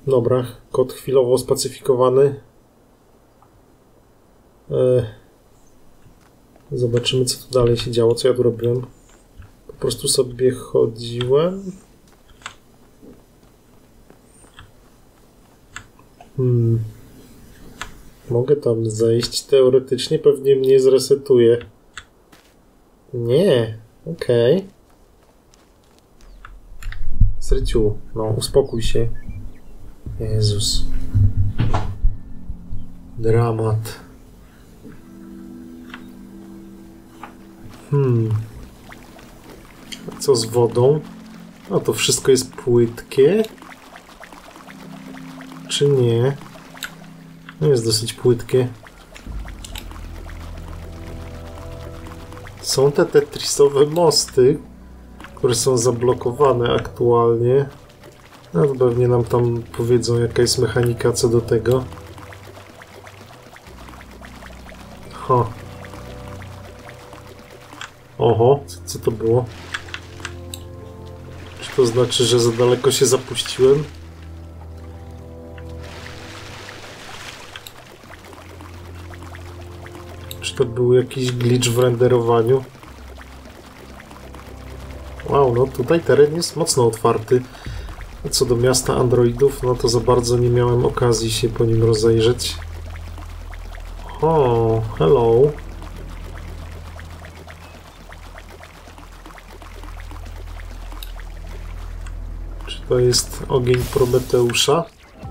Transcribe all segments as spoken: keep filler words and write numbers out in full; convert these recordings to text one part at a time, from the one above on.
Dobra, kod chwilowo spacyfikowany. E... Zobaczymy, co tu dalej się działo, co ja tu robiłem. Po prostu sobie chodziłem. Hmm. Mogę tam zejść. Teoretycznie pewnie mnie zresetuje. Nie. Okej. Okay. Sryciu, no uspokój się. Jezus. Dramat. Hmm. A co z wodą? No to wszystko jest płytkie. Czy nie? No jest dosyć płytkie. Są te tetrisowe mosty, które są zablokowane aktualnie. No to pewnie nam tam powiedzą, jaka jest mechanika co do tego. Ha. Oho, co, co to było? Czy to znaczy, że za daleko się zapuściłem? Czy to był jakiś glitch w renderowaniu? Wow, no tutaj teren jest mocno otwarty. A co do miasta androidów, no to za bardzo nie miałem okazji się po nim rozejrzeć. O, hello. Czy to jest ogień Prometeusza?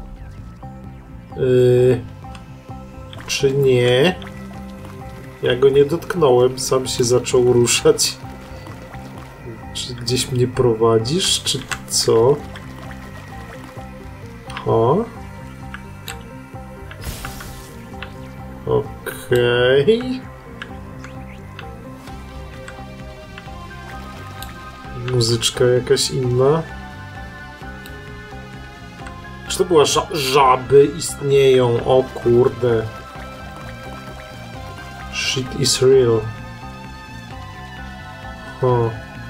Yy, czy nie? Ja go nie dotknąłem, sam się zaczął ruszać. Czy gdzieś mnie prowadzisz, czy co? O. Okej. Okay. Muzyczka jakaś inna. Czy to była ża żaby istnieją? O kurde. Shit is real. O.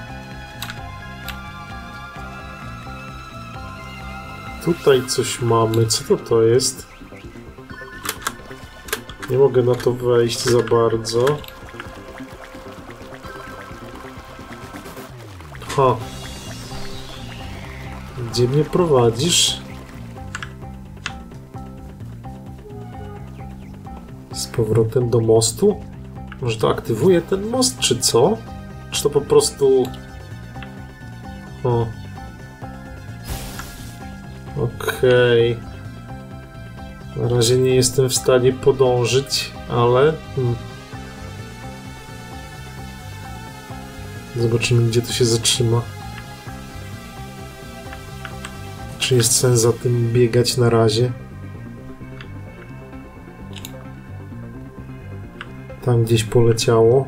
Tutaj coś mamy. Co to to jest? Nie mogę na to wejść za bardzo. Ha. Gdzie mnie prowadzisz? Z powrotem do mostu? Może to aktywuje ten most, czy co? Czy to po prostu... O. Okej. Okay. Na razie nie jestem w stanie podążyć, ale... Hmm. Zobaczymy, gdzie to się zatrzyma. Czy jest sens za tym biegać na razie? Tam gdzieś poleciało.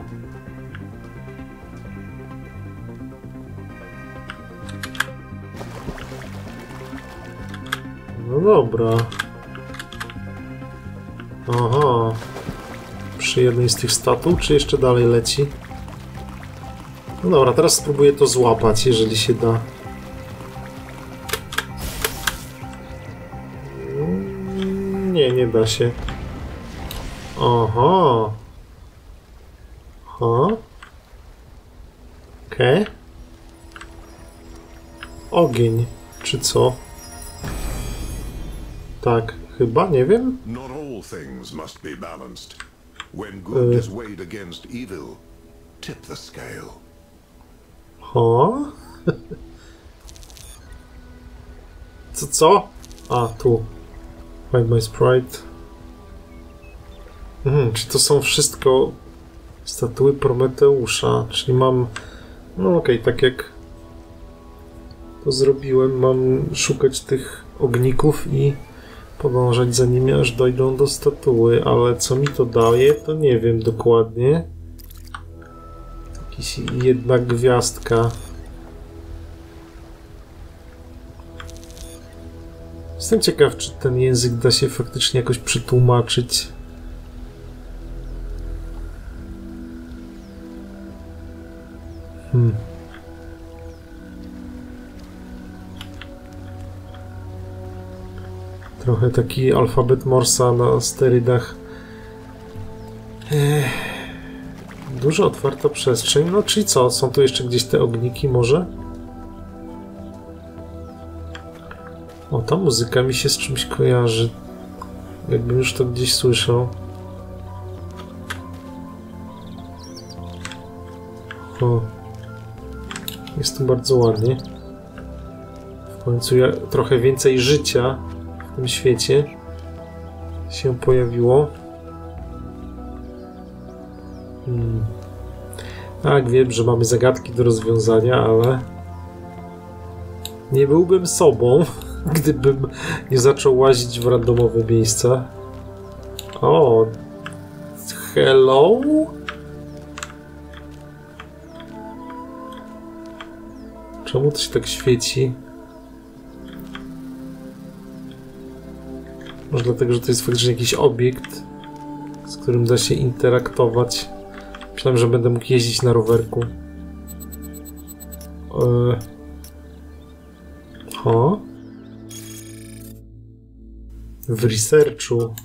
No dobra. Aha. Przy jednej z tych statów, czy jeszcze dalej leci? No dobra, teraz spróbuję to złapać, jeżeli się da. Nie, nie da się. Aha. Ha. Okej. Okay. Ogień, czy co? Tak, chyba, nie wiem. Not all things must be balanced. When good is weighed against evil, tip the scale. Ha? Co, co? A, tu. Find my sprite. Hmm, czy to są wszystko statuły Prometeusza? Czyli mam... No okej, okay, tak jak to zrobiłem, mam szukać tych ogników i podążać za nimi, aż dojdą do statuły, ale co mi to daje, to nie wiem dokładnie. Jakaś jedna gwiazdka. Jestem ciekaw, czy ten język da się faktycznie jakoś przetłumaczyć. Hmm. Trochę taki alfabet Morsa na sterydach. Ech. Duża otwarta przestrzeń. No czyli co? Są tu jeszcze gdzieś te ogniki może? O, ta muzyka mi się z czymś kojarzy. Jakbym już to gdzieś słyszał. O. Jest tu bardzo ładnie. W końcu ja, trochę więcej życia w tym świecie się pojawiło. Hmm. Tak, wiem, że mamy zagadki do rozwiązania, ale nie byłbym sobą, gdybym nie zaczął łazić w randomowe miejsca. O, hello? Czemu to się tak świeci? Może dlatego, że to jest faktycznie jakiś obiekt, z którym da się interaktować. Myślałem, że będę mógł jeździć na rowerku. Eee. O? W researchu.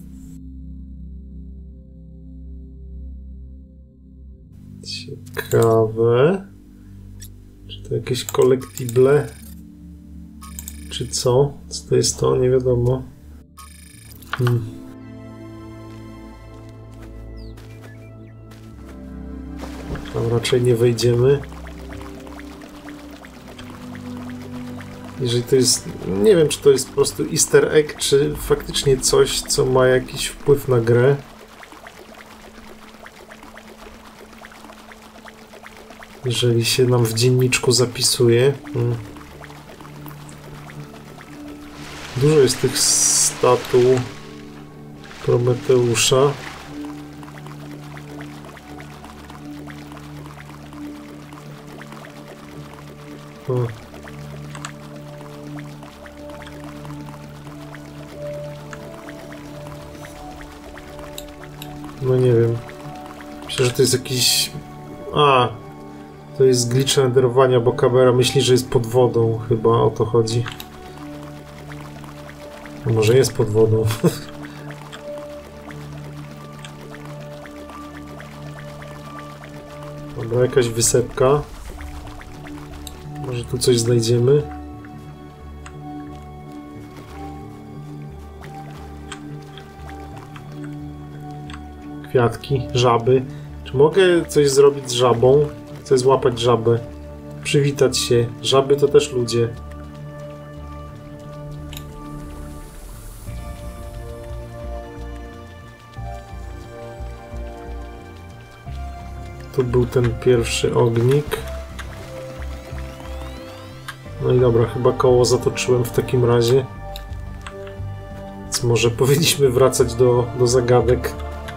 Ciekawe. Czy to jakieś collectible? Czy co? Co to jest to? Nie wiadomo. Hmm. Tam raczej nie wejdziemy. Jeżeli to jest... Nie wiem, czy to jest po prostu easter egg, czy faktycznie coś, co ma jakiś wpływ na grę. Jeżeli się nam w dzienniczku zapisuje. Hmm. Dużo jest tych statu Prometeusza. O. No nie wiem. Myślę, że to jest jakiś... A, to jest glitch renderowania, bo kamera myśli, że jest pod wodą. Chyba o to chodzi. No może jest pod wodą. Dobra, jakaś wysepka. Może tu coś znajdziemy. Kwiatki, żaby. Czy mogę coś zrobić z żabą? Chcę złapać żabę. Przywitać się. Żaby to też ludzie. Tu był ten pierwszy ognik. No i dobra, chyba koło zatoczyłem w takim razie. Więc może powinniśmy wracać do, do zagadek.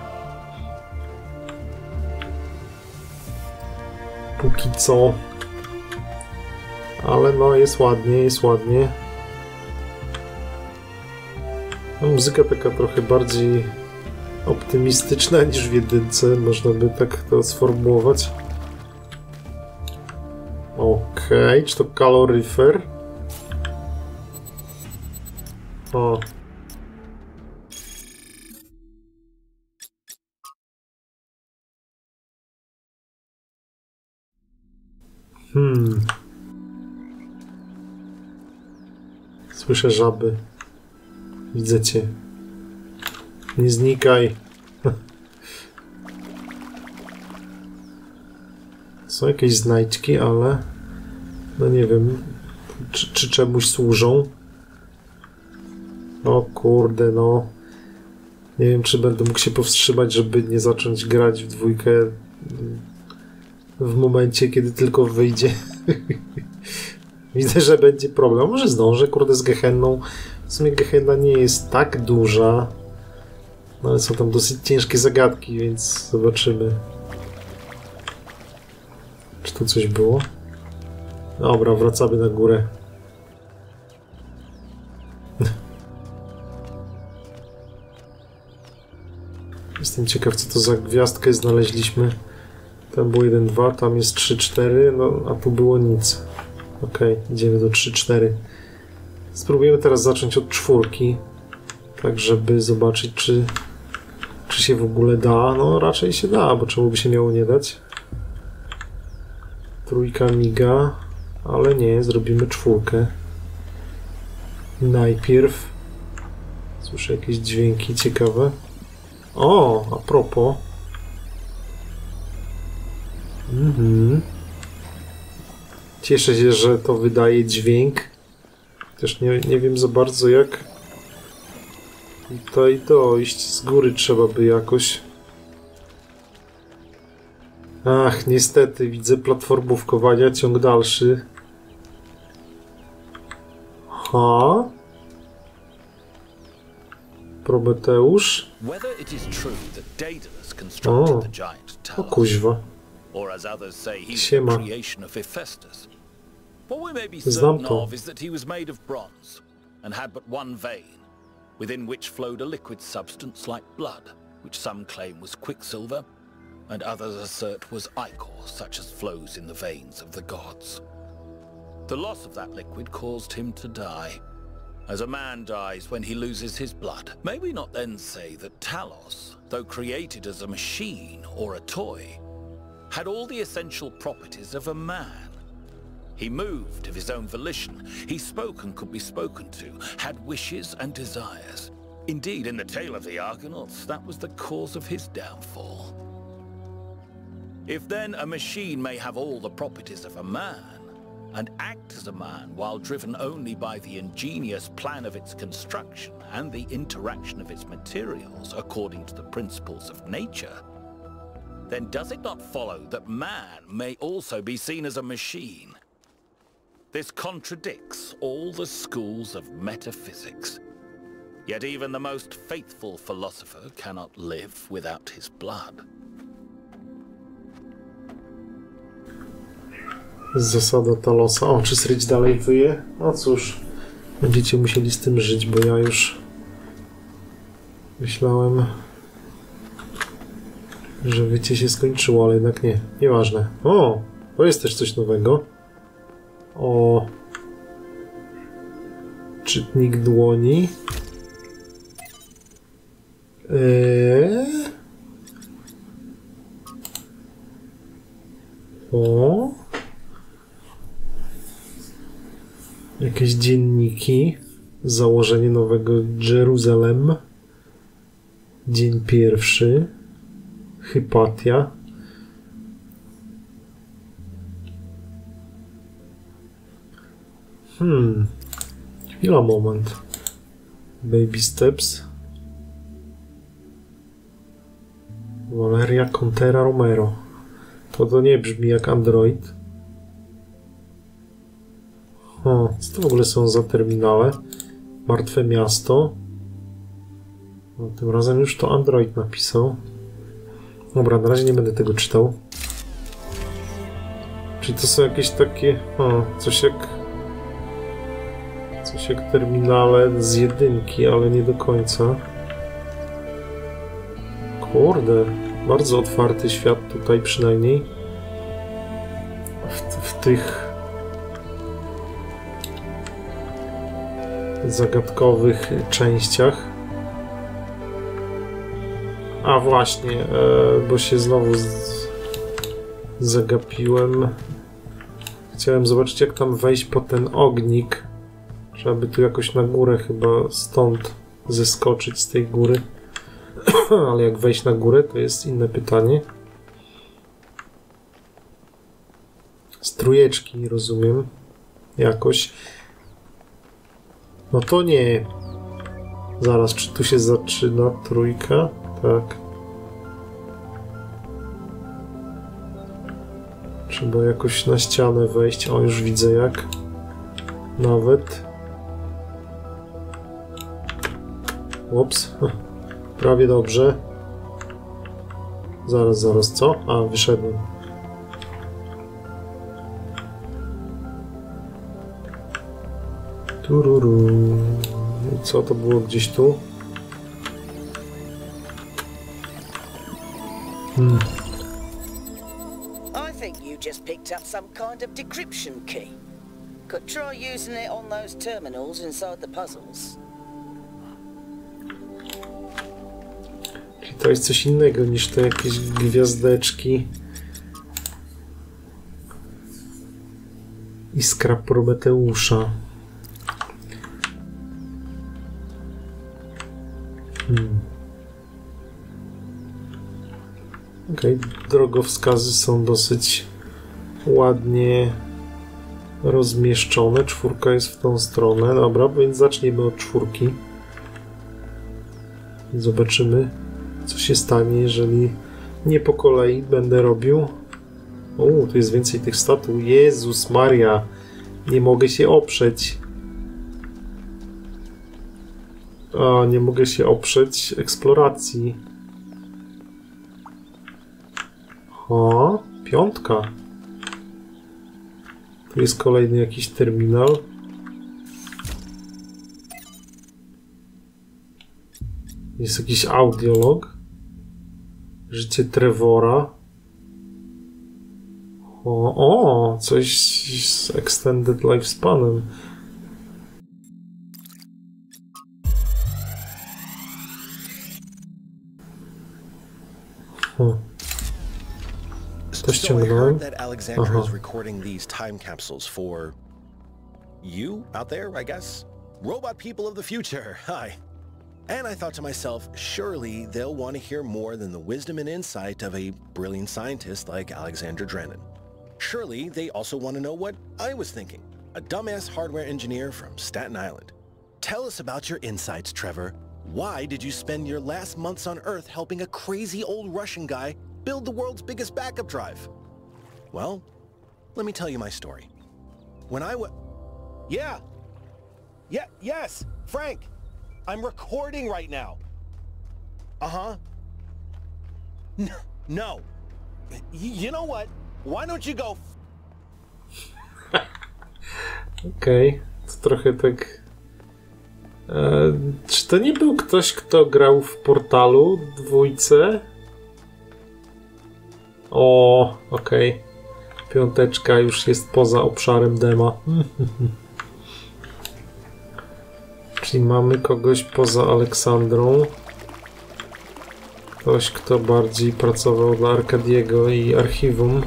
Póki co. Ale no, jest ładnie, jest ładnie. No, muzyka taka trochę bardziej optymistyczna niż w jedynce, można by tak to sformułować. Okej, okay, czy to kaloryfer? O. Hmm. Słyszę żaby. Widzę cię. Nie znikaj. Są jakieś znajdźki, ale no nie wiem, czy, czy czemuś służą. O kurde, no. Nie wiem, czy będę mógł się powstrzymać, żeby nie zacząć grać w dwójkę w momencie, kiedy tylko wyjdzie. Widzę, że będzie problem. Może zdążę, kurde, z Gehenną. W sumie Gehenna nie jest tak duża. No ale są tam dosyć ciężkie zagadki, więc zobaczymy. Czy tu coś było? Dobra, wracamy na górę. Jestem ciekaw, co to za gwiazdkę znaleźliśmy. Tam było jeden dwa, tam jest trzy cztery, no a tu było nic. Okej, okay, idziemy do trzy cztery. Spróbujemy teraz zacząć od czwórki. tak żeby zobaczyć, czy, czy się w ogóle da. No raczej się da, bo czemu by się miało nie dać. Trójka miga, ale nie, zrobimy czwórkę. Najpierw. Słyszę jakieś dźwięki ciekawe. O, a propos. Mhm. Cieszę się, że to wydaje dźwięk. Też nie, nie wiem za bardzo jak tutaj dojść. Z góry trzeba by jakoś. Ach, niestety widzę platformówkowania, ciąg dalszy. Ha? Prometeusz? O, o kuźwa. Siema. What we may be Znam certain to. of is that he was made of bronze and had but one vein, within which flowed a liquid substance like blood, which some claim was quicksilver, and others assert was ichor, such as flows in the veins of the gods. The loss of that liquid caused him to die, as a man dies when he loses his blood. May we not then say that Talos, though created as a machine or a toy, had all the essential properties of a man? He moved of his own volition, he spoke and could be spoken to, had wishes and desires. Indeed, in the tale of the Argonauts, that was the cause of his downfall. If then a machine may have all the properties of a man, and act as a man while driven only by the ingenious plan of its construction and the interaction of its materials according to the principles of nature, then does it not follow that man may also be seen as a machine? This contradicts all the schools of metaphysics. Yet even the most faithful philosopher cannot live without his blood. Zasada Talosa. O, czy sryć dalej wyje? No cóż, będziecie musieli z tym żyć, bo ja już myślałem, że wycie się skończyło, ale jednak nie. Nieważne. O, to jest też coś nowego. O, czytnik dłoni. Eee. O. Jakieś dzienniki. Założenie nowego Jeruzalem. Dzień pierwszy. Hypatia. Hmm. Chwila, moment. Baby Steps. Valeria Contera Romero. To to nie brzmi jak Android. O, co to w ogóle są za terminale? Martwe miasto. No, tym razem już to Android napisał. Dobra, na razie nie będę tego czytał. Czyli to są jakieś takie... O, coś jak... Coś jak terminale z jedynki, ale nie do końca. Kurde, bardzo otwarty świat tutaj przynajmniej. W, w tych zagadkowych częściach. A właśnie, e, bo się znowu z, zagapiłem. Chciałem zobaczyć, jak tam wejść po ten ognik. Trzeba by tu jakoś na górę chyba stąd zeskoczyć z tej góry. Ale jak wejść na górę, to jest inne pytanie. Strujeczki, rozumiem. Jakoś. No to nie. Zaraz, czy tu się zaczyna trójka? Tak. Trzeba jakoś na ścianę wejść. O, już widzę jak. Nawet. Ups. Prawie dobrze. Zaraz, zaraz, co? A, wyszedłem. Tururu. Co to było gdzieś tu? Hmm. I think you just picked up some kind of decryption key. Could try using it on those terminals inside the puzzles. To jest coś innego niż te jakieś gwiazdeczki. Iskra Prometeusza. Hmm. Okej, okay. Drogowskazy są dosyć ładnie rozmieszczone. Czwórka jest w tą stronę. Dobra, więc zacznijmy od czwórki. Zobaczymy, co się stanie, jeżeli nie po kolei będę robił. O, tu jest więcej tych statu. Jezus Maria, nie mogę się oprzeć. A, nie mogę się oprzeć eksploracji. O, piątka. Tu jest kolejny jakiś terminal. Jest jakiś audiolog. Życie Trevora. O, o, coś z Extended Lifespanem. Hmm. To ściągnąłem. That Alexandra is recording these time capsules for you out there, I guess? Robot people of the future, hi. And I thought to myself, surely they'll want to hear more than the wisdom and insight of a brilliant scientist like Alexandra Drennan. Surely they also want to know what I was thinking, a dumbass hardware engineer from Staten Island. Tell us about your insights, Trevor. Why did you spend your last months on Earth helping a crazy old Russian guy build the world's biggest backup drive? Well, let me tell you my story. When I was... Yeah! Yeah, yes! Frank! I'm recording right now! Uh-huh. No, no. Y you know what? Why don't you go... Okej, okay. To trochę tak... E, czy to nie był ktoś, kto grał w Portalu dwójce? O, okej. Okay. Piąteczka już jest poza obszarem dema. Czyli mamy kogoś poza Aleksandrą. Ktoś, kto bardziej pracował dla Arkadiego i archiwum.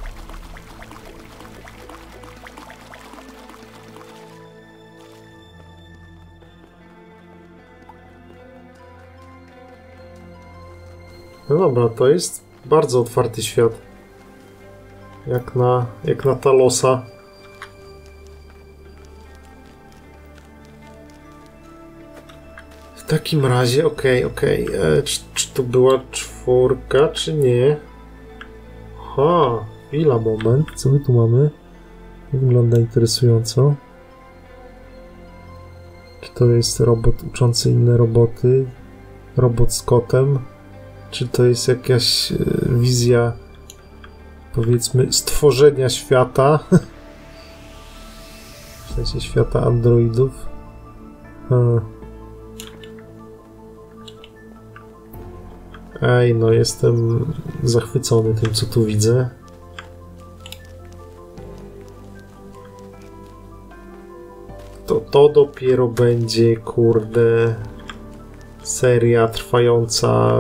No dobra, to jest bardzo otwarty świat. Jak na, jak na Talosa. W takim razie, okej, okay, okej. Okay. Czy, czy to była czwórka, czy nie? Ha, chwila, moment. Co my tu mamy? Wygląda interesująco. Czy to jest robot uczący inne roboty? Robot z kotem? Czy to jest jakaś wizja, powiedzmy, stworzenia świata? W sensie świata androidów? Hmm. Ej, no jestem zachwycony tym, co tu widzę. To, to dopiero będzie, kurde, seria trwająca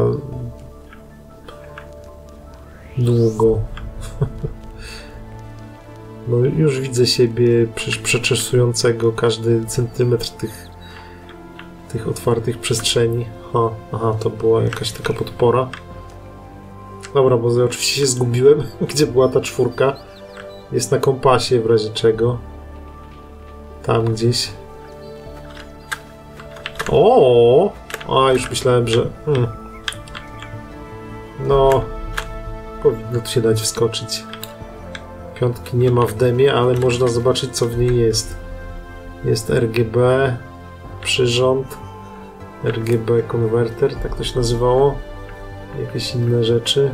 długo. No już widzę siebie przeczesującego każdy centymetr tych, tych otwartych przestrzeni. Ha, aha, to była jakaś taka podpora. Dobra, bo ja oczywiście się zgubiłem, gdzie była ta czwórka. Jest na kompasie w razie czego. Tam gdzieś. O! A, już myślałem, że... Hmm. No... Powinno tu się dać wskoczyć. Piątki nie ma w demie, ale można zobaczyć, co w niej jest. Jest R G B, przyrząd, R G B konwerter, tak to się nazywało. Jakieś inne rzeczy.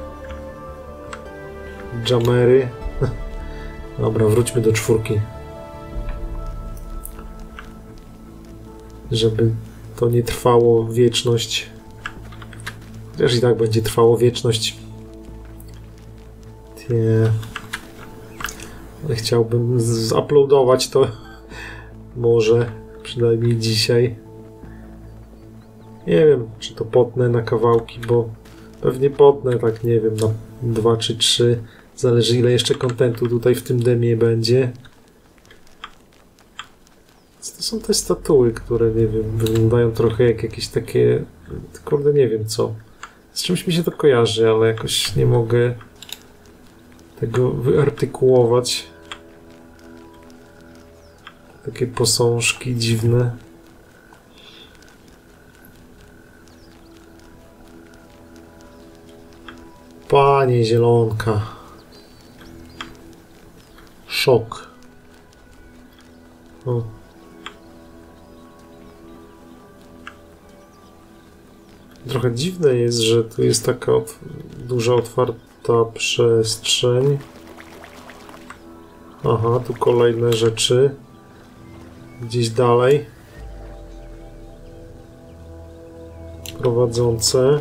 Jamery. Dobra, wróćmy do czwórki. Żeby to nie trwało wieczność. Chociaż i tak będzie trwało wieczność. Nie. Ale chciałbym zuploadować to może, przynajmniej dzisiaj. Nie wiem, czy to potnę na kawałki, bo pewnie potnę, tak nie wiem, na dwa czy trzy. Zależy, ile jeszcze kontentu tutaj w tym demie będzie. To są te statuły, które, nie wiem, wyglądają trochę jak jakieś takie... Kurde, nie wiem co. Z czymś mi się to kojarzy, ale jakoś nie mogę tego wyartykułować. Takie posążki dziwne. Panie zielonka. Szok. O. Trochę dziwne jest, że tu jest taka ot- duża otwarta przestrzeń. Aha, tu kolejne rzeczy. Gdzieś dalej. Prowadzące.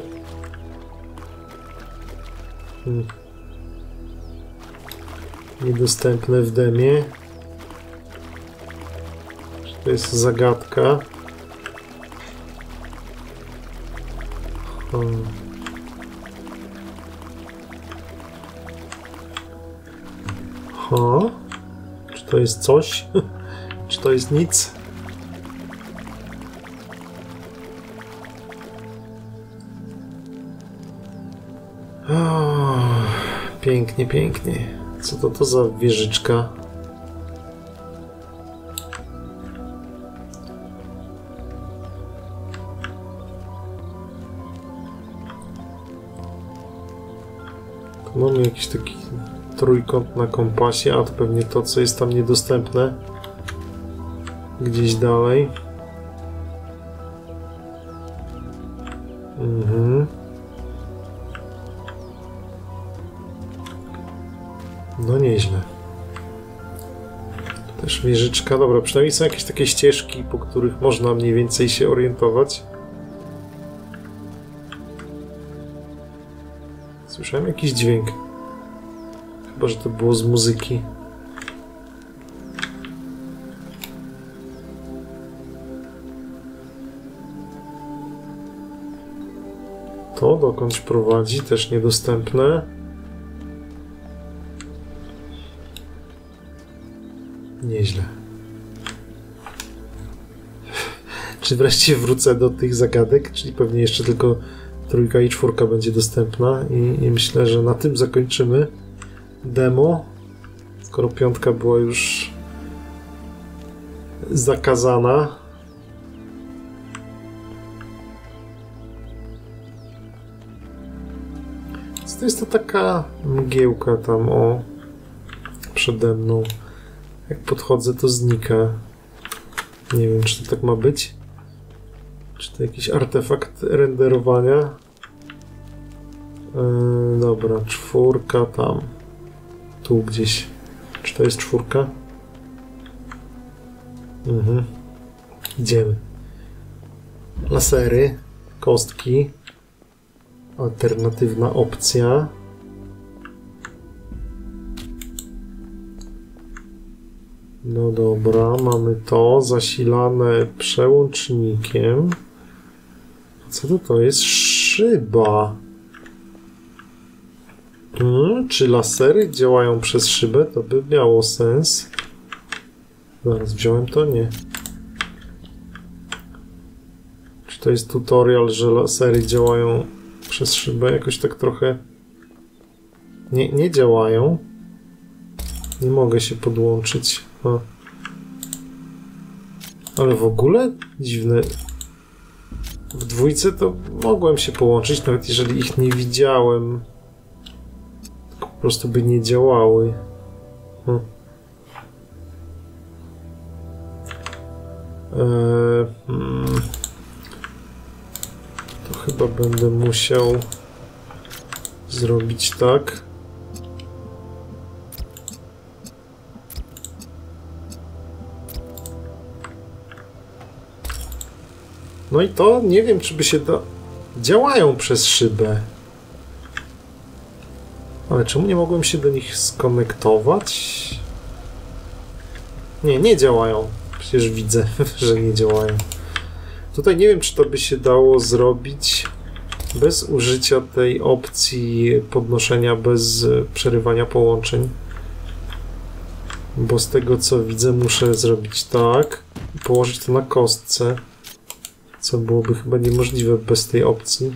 Hmm. Niedostępne w demie. To jest zagadka. Hmm. Ha? Czy to jest coś? Czy to jest nic? Oh, pięknie, pięknie. Co to to za wieżyczka? Tu mamy jakiś taki trójkąt na kompasie, a to pewnie to, co jest tam niedostępne. Gdzieś dalej. Mhm. No nieźle. Też wieżyczka. Dobra, przynajmniej są jakieś takie ścieżki, po których można mniej więcej się orientować. Słyszałem jakiś dźwięk. Chyba, że to było z muzyki. To dokądś prowadzi, też niedostępne. Nieźle. Czy wreszcie wrócę do tych zagadek, czyli pewnie jeszcze tylko trójka i czwórka będzie dostępna i, i myślę, że na tym zakończymy demo, skoro piątka była już zakazana. To jest to taka mgiełka tam, o, przede mną. Jak podchodzę, to znika. Nie wiem, czy to tak ma być? Czy to jakiś artefakt renderowania? Yy, dobra, czwórka tam. Tu gdzieś. Czy to jest czwórka? Mhm. Idziemy. Lasery, kostki. Alternatywna opcja. No dobra, mamy to zasilane przełącznikiem. Co to to jest? Szyba. Hmm, czy lasery działają przez szybę? To by miało sens. Zaraz wziąłem to? Nie. Czy to jest tutorial, że lasery działają przez szybę? Jakoś tak trochę nie, nie działają. Nie mogę się podłączyć. A. Ale w ogóle dziwne. W dwójce to mogłem się połączyć, nawet jeżeli ich nie widziałem. Tylko po prostu by nie działały. Hmm. Eee, hmm. To chyba będę musiał zrobić tak. No i to nie wiem, czy by się da... Działają przez szybę. Ale czemu nie mogłem się do nich skonektować? Nie, nie działają. Przecież widzę, że nie działają. Tutaj nie wiem, czy to by się dało zrobić bez użycia tej opcji podnoszenia bez przerywania połączeń. Bo z tego co widzę, muszę zrobić tak i położyć to na kostce, co byłoby chyba niemożliwe bez tej opcji.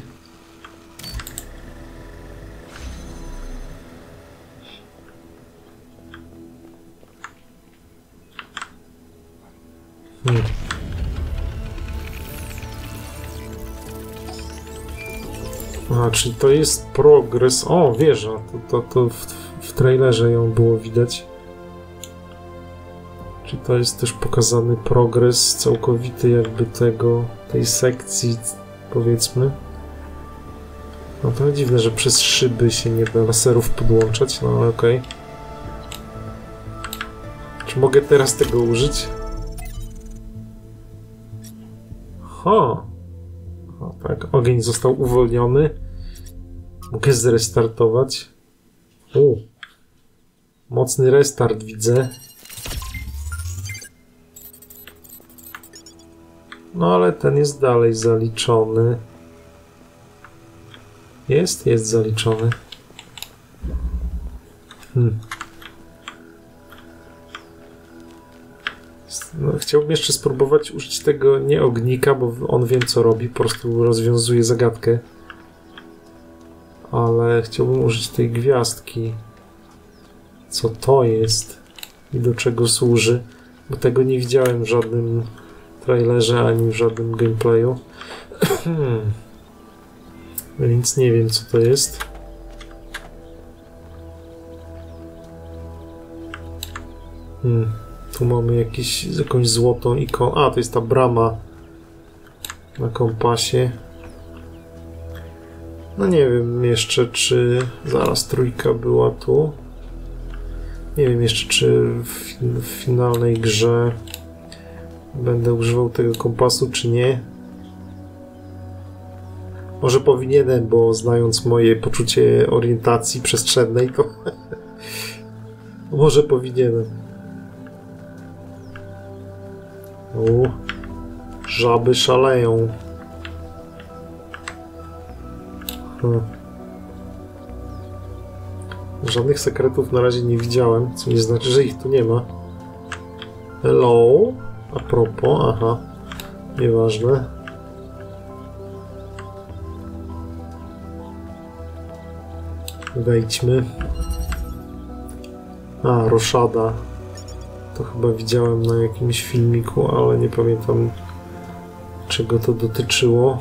Hmm. A, czyli to jest progres. O, wieża. To, to, to w, w trailerze ją było widać. Czyli to jest też pokazany progres całkowity jakby tego, tej sekcji, powiedzmy. No to dziwne, że przez szyby się nie da laserów podłączać, no ale okej. Okay. Czy mogę teraz tego użyć? Ha! O, tak, ogień został uwolniony. Mogę zrestartować. U. Mocny restart widzę. No ale ten jest dalej zaliczony. Jest? Jest zaliczony. Hmm. No, chciałbym jeszcze spróbować użyć tego nie ognika, bo on wiem co robi, po prostu rozwiązuje zagadkę. Ale chciałbym użyć tej gwiazdki. Co to jest? I do czego służy? Bo tego nie widziałem w żadnym trailerze, ani w żadnym gameplayu. Hmm. Więc nie wiem co to jest. Hmm. Tu mamy jakiś, jakąś złotą ikonę. A, to jest ta brama na kompasie. No nie wiem jeszcze, czy zaraz trójka była tu. Nie wiem jeszcze, czy w, w finalnej grze będę używał tego kompasu, czy nie. Może powinienem, bo znając moje poczucie orientacji przestrzennej, to może powinienem. U, żaby szaleją. Hmm. Żadnych sekretów na razie nie widziałem, co nie znaczy, że ich tu nie ma. Hello? A propos, aha. Nieważne. Wejdźmy. A, roszada. To chyba widziałem na jakimś filmiku, ale nie pamiętam, czego to dotyczyło.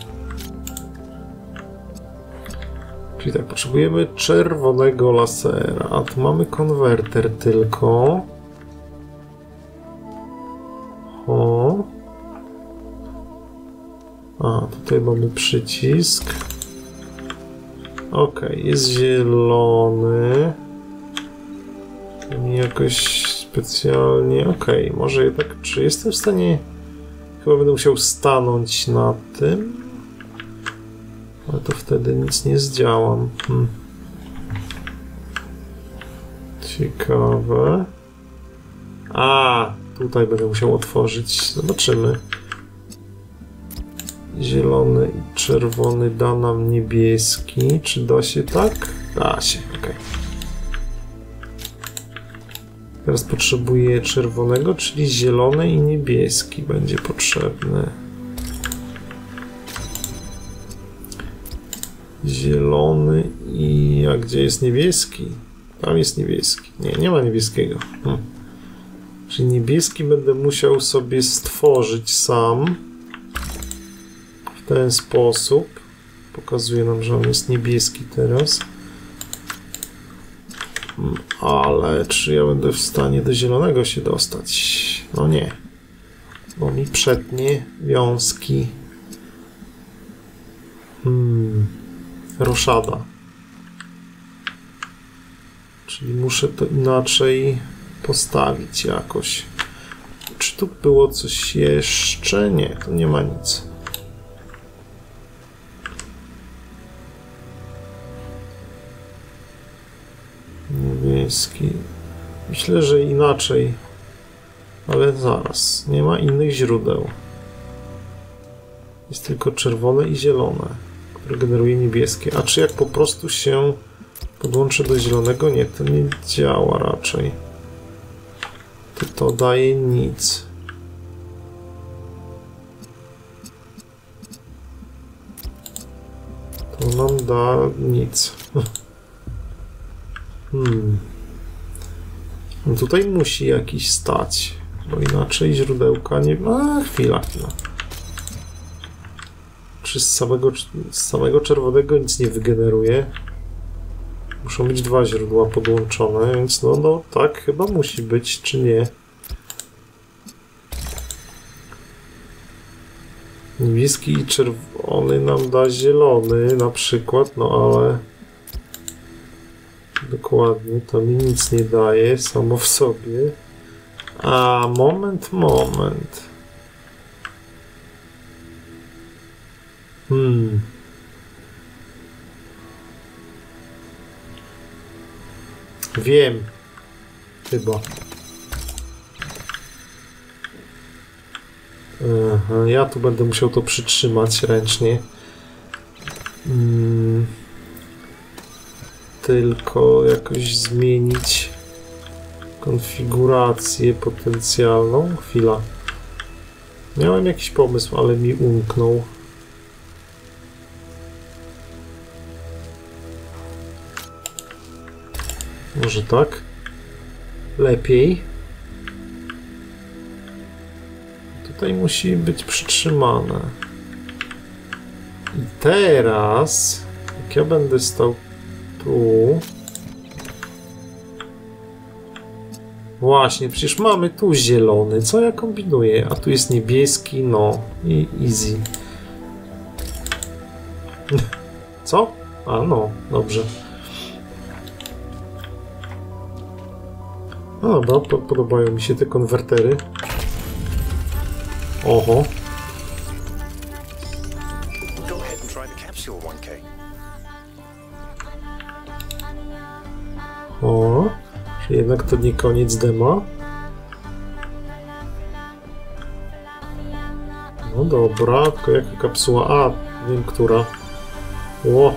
Czyli tak, potrzebujemy czerwonego lasera, a tu mamy konwerter tylko. O. A, tutaj mamy przycisk. Ok, jest zielony. Nie jakoś specjalnie. Ok, może jednak. Czy jestem w stanie. Chyba będę musiał stanąć na tym. Ale to wtedy nic nie zdziałam. Hmm. Ciekawe. A, tutaj będę musiał otworzyć. Zobaczymy. Zielony i czerwony da nam niebieski. Czy da się tak? Da się, ok. Teraz potrzebuję czerwonego, czyli zielony i niebieski będzie potrzebny. Zielony i... a gdzie jest niebieski? Tam jest niebieski. Nie, nie ma niebieskiego. Hmm. Czyli niebieski będę musiał sobie stworzyć sam. W ten sposób. Pokazuje nam, że on jest niebieski teraz. Ale czy ja będę w stanie do zielonego się dostać? No nie. Bo mi przetnie wiązki. Hmm. Roszada. Czyli muszę to inaczej postawić jakoś. Czy tu było coś jeszcze? Nie, tu nie ma nic. Niebieski. Myślę, że inaczej. Ale zaraz. Nie ma innych źródeł. Jest tylko czerwone i zielone, które generuje niebieskie. A czy jak po prostu się podłączę do zielonego? Nie, to nie działa raczej. To, to daje nic. To nam da nic. Hmm. No tutaj musi jakiś stać, bo inaczej źródełka nie... A, chwila, chwila. Czy z samego, z samego czerwonego nic nie wygeneruje? Muszą być dwa źródła podłączone, więc no, no tak chyba musi być, czy nie? Niebieski i czerwony nam da zielony na przykład, no ale... Dokładnie, to mi nic nie daje samo w sobie. A, moment, moment. Hmm. Wiem. Chyba. Aha, ja tu będę musiał to przytrzymać ręcznie. Hmm. Tylko jakoś zmienić konfigurację potencjalną. Chwila. Miałem jakiś pomysł, ale mi umknął. Może tak? Lepiej. Tutaj musi być przytrzymane. I teraz, jak ja będę stał tu... Właśnie, przecież mamy tu zielony. Co ja kombinuję? A tu jest niebieski, no. I easy. Co? A, no. Dobrze. No dobra, podobają mi się te konwertery. Oho. O, czy jednak to nie koniec dema? No dobra, tylko jaka kapsuła? A, wiem która. Ło.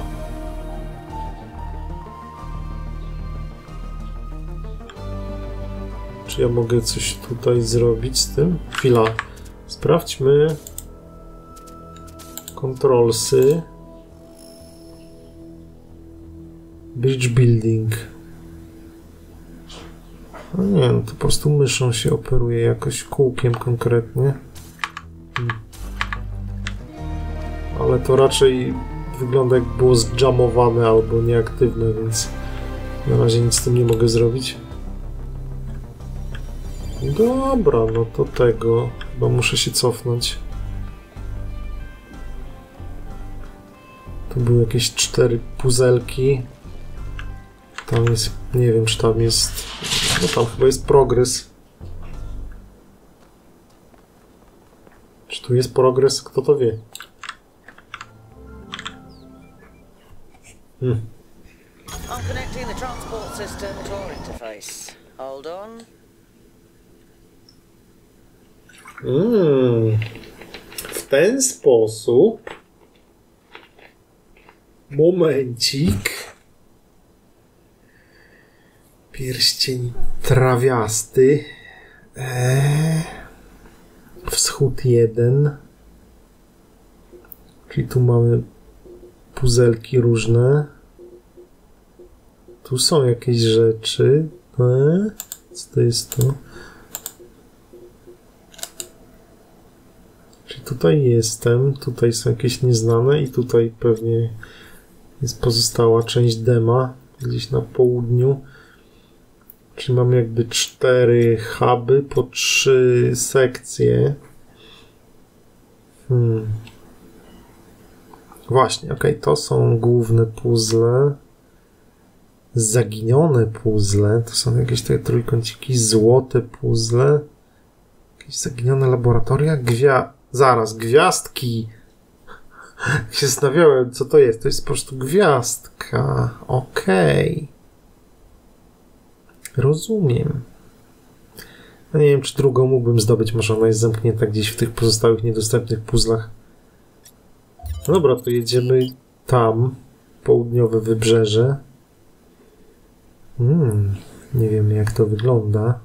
Czy ja mogę coś tutaj zrobić z tym? Chwila. Sprawdźmy. Controlsy. Bridge building. No nie, no to po prostu myszą się operuje jakoś kółkiem konkretnie. Hmm. Ale to raczej wygląda jak było zdżamowane albo nieaktywne, więc na razie nic z tym nie mogę zrobić. Dobra, no to tego. Chyba muszę się cofnąć. Tu były jakieś cztery puzelki. Tam jest, nie wiem czy tam jest, no tam chyba jest progres. Czy tu jest progres? Kto to wie? Hmm. I'm connecting the transport system to our interface. Hold on. Mm. W ten sposób. Momencik. Pierścień trawiasty. Eee. Wschód jeden. Czyli tu mamy puzelki różne. Tu są jakieś rzeczy. Eee. Co to jest to? Czyli tutaj jestem. Tutaj są jakieś nieznane i tutaj pewnie jest pozostała część dema. Gdzieś na południu. Czyli mamy jakby cztery huby po trzy sekcje. Hmm. Właśnie, ok, to są główne puzzle. Zaginione puzzle. To są jakieś te trójkąciki, złote puzzle. Jakieś zaginione laboratoria. Gwia... Zaraz, gwiazdki. się zastanawiałem, co to jest. To jest po prostu gwiazdka. Okej. Okay. Rozumiem. No nie wiem, czy drugą mógłbym zdobyć. Może ona jest zamknięta gdzieś w tych pozostałych niedostępnych puzzlach. Dobra, to jedziemy tam, południowe wybrzeże. Hmm, nie wiem jak to wygląda.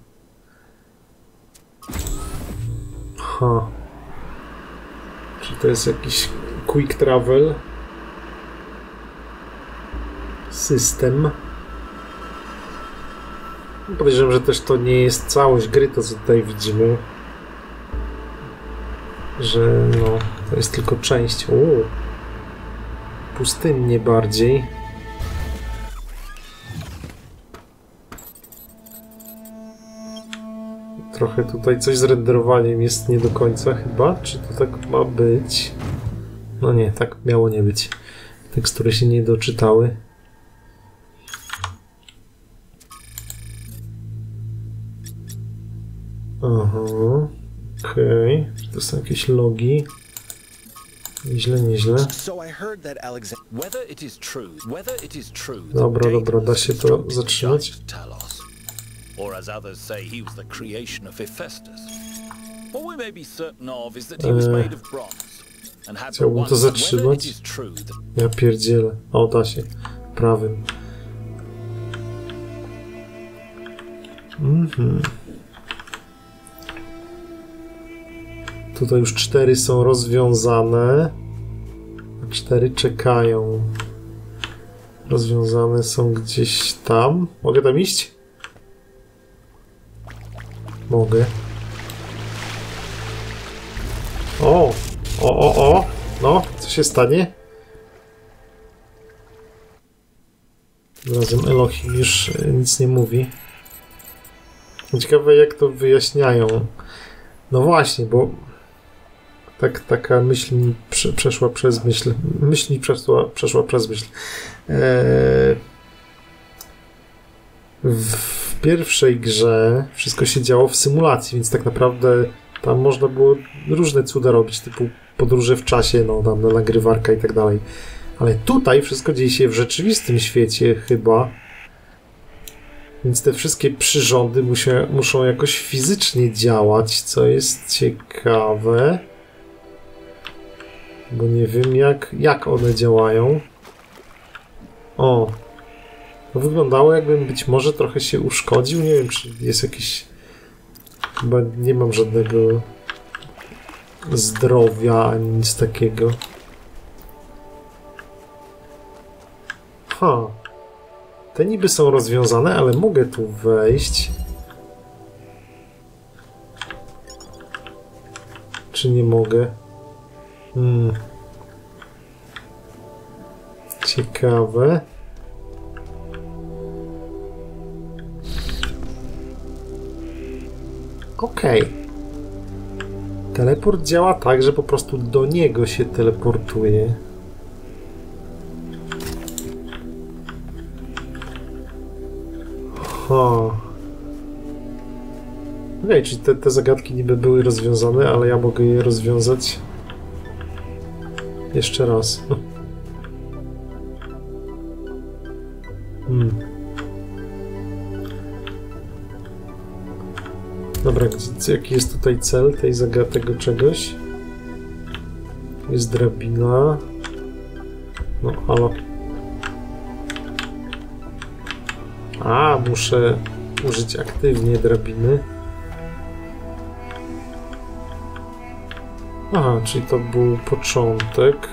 Ha. Czy to jest jakiś quick travel system? Podejrzewam, że też to nie jest całość gry, to co tutaj widzimy. Że no, to jest tylko część. Uuu. Pustynnie bardziej. Trochę tutaj coś z renderowaniem jest nie do końca chyba. Czy to tak ma być? No nie, tak miało nie być. Tekstury się nie doczytały. Aha. Okej. Okay. To są jakieś logi. Nieźle, nieźle. Dobra, dobra, da się to zatrzymać. Or as others say, he was the creation of Hephaestus. What we may be certain of is that he was made of bronze and had but one. Chciałbym to zatrzymać. Ja pierdzielę. O, da się. Prawym. Mhm. Tutaj już cztery są rozwiązane, a cztery czekają. Rozwiązane są gdzieś tam. Mogę tam iść? Mogę. O! O, o, o! No, co się stanie? Tym razem Elohim już nic nie mówi. Ciekawe jak to wyjaśniają. No właśnie, bo tak, taka myśl mi prze, przeszła przez myśl. Myśl mi przeszła, przeszła przez myśl. Eee, w pierwszej grze wszystko się działo w symulacji, więc tak naprawdę tam można było różne cuda robić, typu podróże w czasie, no tam nagrywarka i tak dalej. Ale tutaj wszystko dzieje się w rzeczywistym świecie chyba. Więc te wszystkie przyrządy musia, muszą jakoś fizycznie działać, co jest ciekawe. Bo nie wiem jak, jak one działają. O! To wyglądało jakbym być może trochę się uszkodził. Nie wiem czy jest jakiś... Chyba nie mam żadnego zdrowia ani nic takiego. Ha! Te niby są rozwiązane, ale mogę tu wejść. Czy nie mogę? Hmm. Ciekawe. Okej. Okay. Teleport działa tak, że po prostu do niego się teleportuje. Ha. Okej, okay, czyli te, te zagadki niby były rozwiązane, ale ja mogę je rozwiązać jeszcze raz. Hmm. Dobra, gdzie, jaki jest tutaj cel tej zagadki, tego czegoś? Jest drabina. No, halo. A, muszę użyć aktywnie drabiny. Aha, czyli to był początek.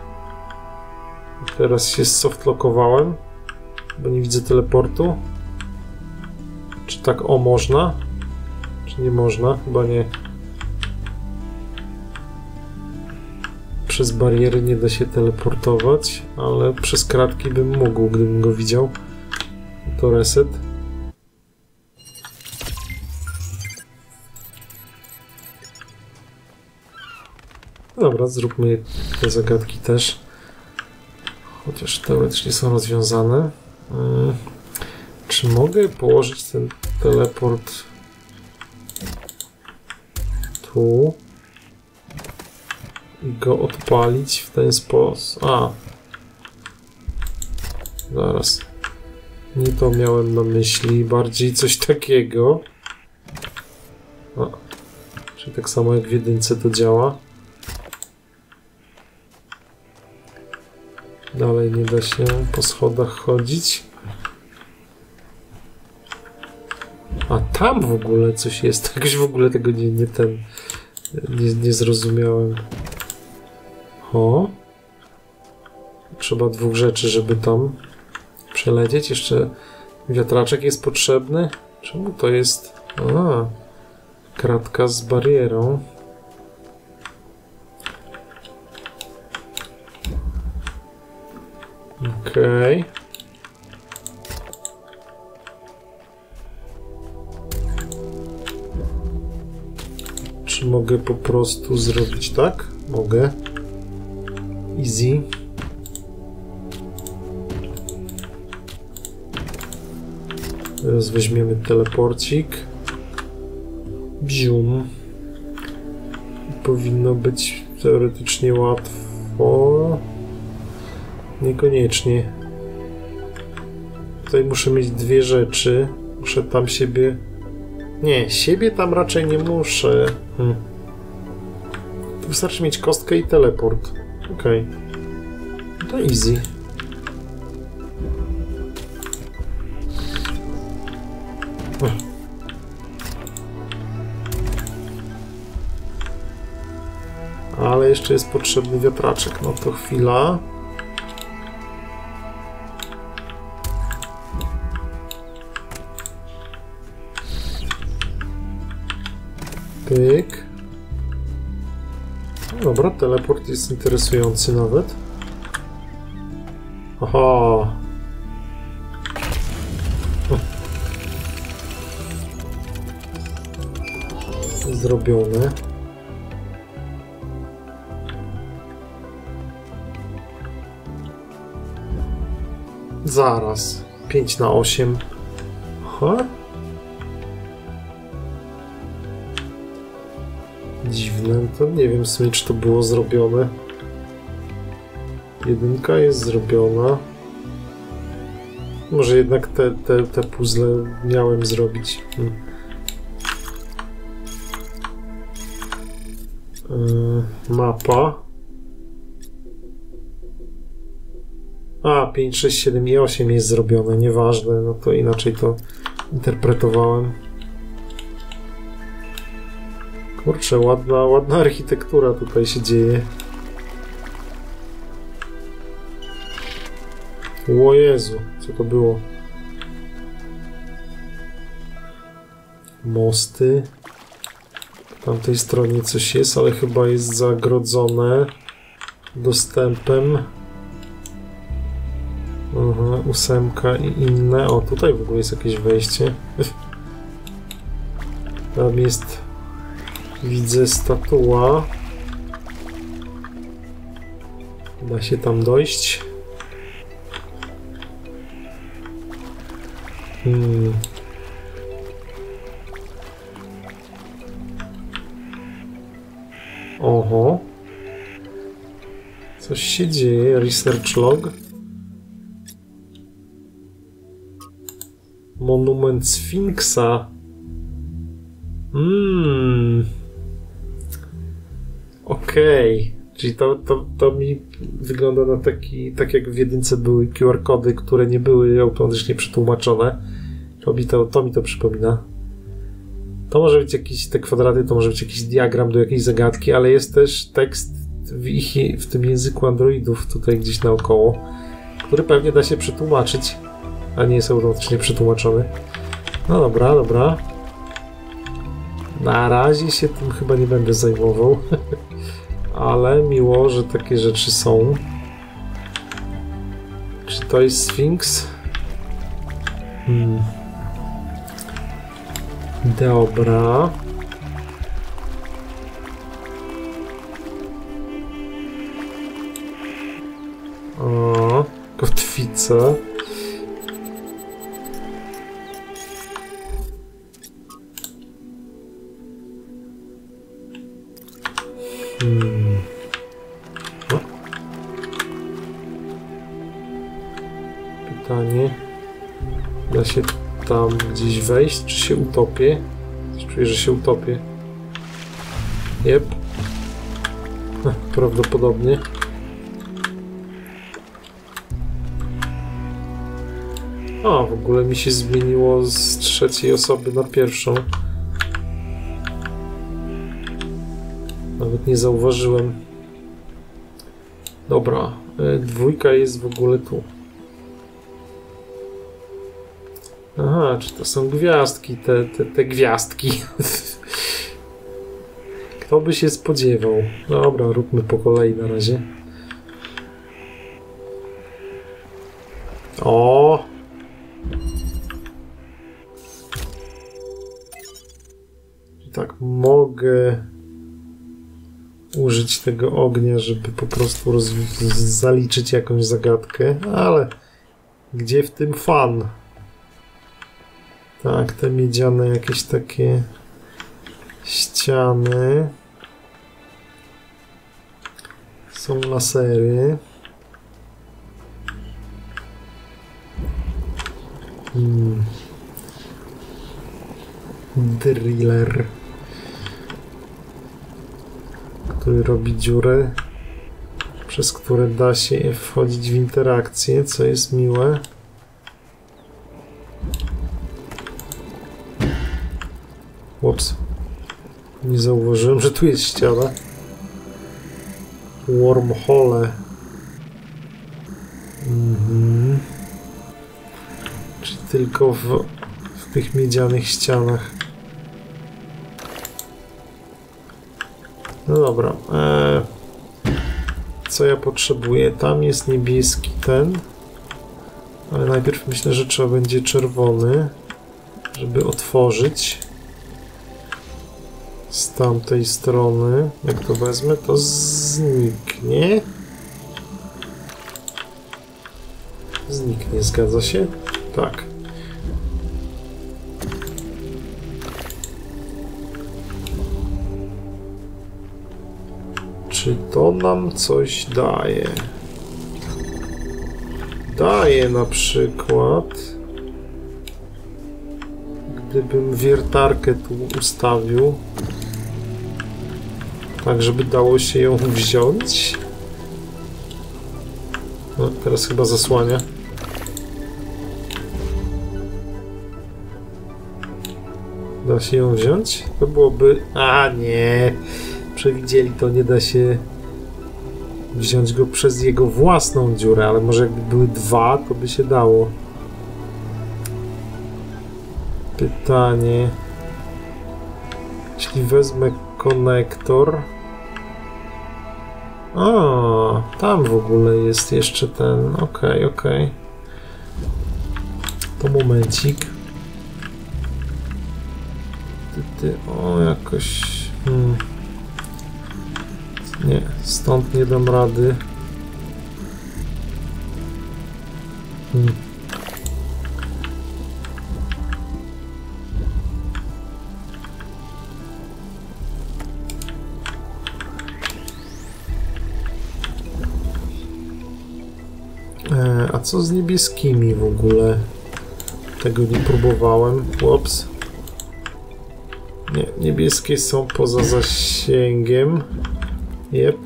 Teraz się softlockowałem, bo nie widzę teleportu. Czy tak o można? Czy nie można? Chyba nie. Przez bariery nie da się teleportować, ale przez kratki bym mógł, gdybym go widział. To reset. Dobra, zróbmy te zagadki też. Chociaż teoretycznie są rozwiązane. Hmm. Czy mogę położyć ten teleport tu i go odpalić w ten sposób? A. Zaraz. Nie to miałem na myśli, bardziej coś takiego. A. Czyli tak samo jak w jedynce to działa. Dalej nie da się po schodach chodzić. A tam w ogóle coś jest. Jakoś w ogóle tego nie, nie ten... Nie, nie zrozumiałem. O. Trzeba dwóch rzeczy, żeby tam przelecieć. Jeszcze wiatraczek jest potrzebny. Czemu to jest... A, kratka z barierą. Okej. Okay. Czy mogę po prostu zrobić tak? Mogę. Easy. Teraz weźmiemy teleporcik. Bzium. Powinno być teoretycznie łatwo. Niekoniecznie. Tutaj muszę mieć dwie rzeczy. Muszę tam siebie... Nie, siebie tam raczej nie muszę. Hmm. Tu wystarczy mieć kostkę i teleport. Okej. Okay. To easy. Ech. Ale jeszcze jest potrzebny wiatraczek. No to chwila. Pyk. No dobra, teleport jest interesujący nawet. Aha. Zrobione. Zaraz. pięć na osiem. Aha. Dziwne, to nie wiem w sumie, czy to było zrobione. Jedynka jest zrobiona. Może jednak te, te, te puzzle miałem zrobić. Hmm. Yy, mapa. A, pięć, sześć, siedem i osiem jest zrobione, nieważne, no to inaczej to interpretowałem. Kurczę, ładna, ładna architektura tutaj się dzieje. O Jezu, co to było? Mosty. Po tamtej stronie coś jest, ale chyba jest zagrodzone dostępem. Aha, ósemka i inne. O, tutaj w ogóle jest jakieś wejście. Tam jest... Widzę statua. Da się tam dojść. Hmm. Oho. Coś się dzieje. Research log. Monument Sfinksa. Mmm. Okej. Okay. Czyli to, to, to mi wygląda na taki, tak jak w jedynce były Q R kody, które nie były automatycznie przetłumaczone. To mi to, to mi to przypomina. To może być jakiś, te kwadraty to może być jakiś diagram do jakiejś zagadki, ale jest też tekst w, ich, w tym języku androidów tutaj gdzieś naokoło, który pewnie da się przetłumaczyć, a nie jest automatycznie przetłumaczony. No dobra, dobra. Na razie się tym chyba nie będę zajmował, ale miło, że takie rzeczy są. Czy to jest Sfinks? Hmm. Dobra. O, kotwica. Hmm. No. Pytanie. Da się tam gdzieś wejść, czy się utopię? Czuję, że się utopię. Jep. Prawdopodobnie. A, w ogóle mi się zmieniło z trzeciej osoby na pierwszą. Nawet nie zauważyłem. Dobra, dwójka jest w ogóle tu. Aha, czy to są gwiazdki, te, te, te gwiazdki. Kto by się spodziewał? Dobra, róbmy po kolei na razie. O! Tak, mogę użyć tego ognia, żeby po prostu roz... zaliczyć jakąś zagadkę, ale gdzie w tym fan? Tak, te miedziane jakieś takie ściany. Są lasery. Hmm. Driller, który robi dziurę, przez które da się wchodzić w interakcję, co jest miłe. Ups. Nie zauważyłem, że tu jest ściana. Wormhole. Mhm. Czyli tylko w, w tych miedzianych ścianach. No dobra. Eee, co ja potrzebuję? Tam jest niebieski ten. Ale najpierw myślę, że trzeba będzie czerwony, żeby otworzyć. Z tamtej strony. Jak to wezmę, to zniknie. Zniknie, zgadza się? Tak. Czy to nam coś daje? Daje na przykład, gdybym wiertarkę tu ustawił, tak żeby dało się ją wziąć. No, teraz chyba zasłania. Da się ją wziąć? To byłoby... A nie! Przewidzieli to, nie da się wziąć go przez jego własną dziurę, ale może jakby były dwa, to by się dało. Pytanie... Jeśli wezmę konektor... A, tam w ogóle jest jeszcze ten... Okej, okay, okej. Okay. To momencik. Ty, ty, o, jakoś... Hmm. Nie, stąd nie dam rady. Hmm. E, a co z niebieskimi w ogóle? Tego nie próbowałem. Ups. Nie, niebieskie są poza zasięgiem. Jep.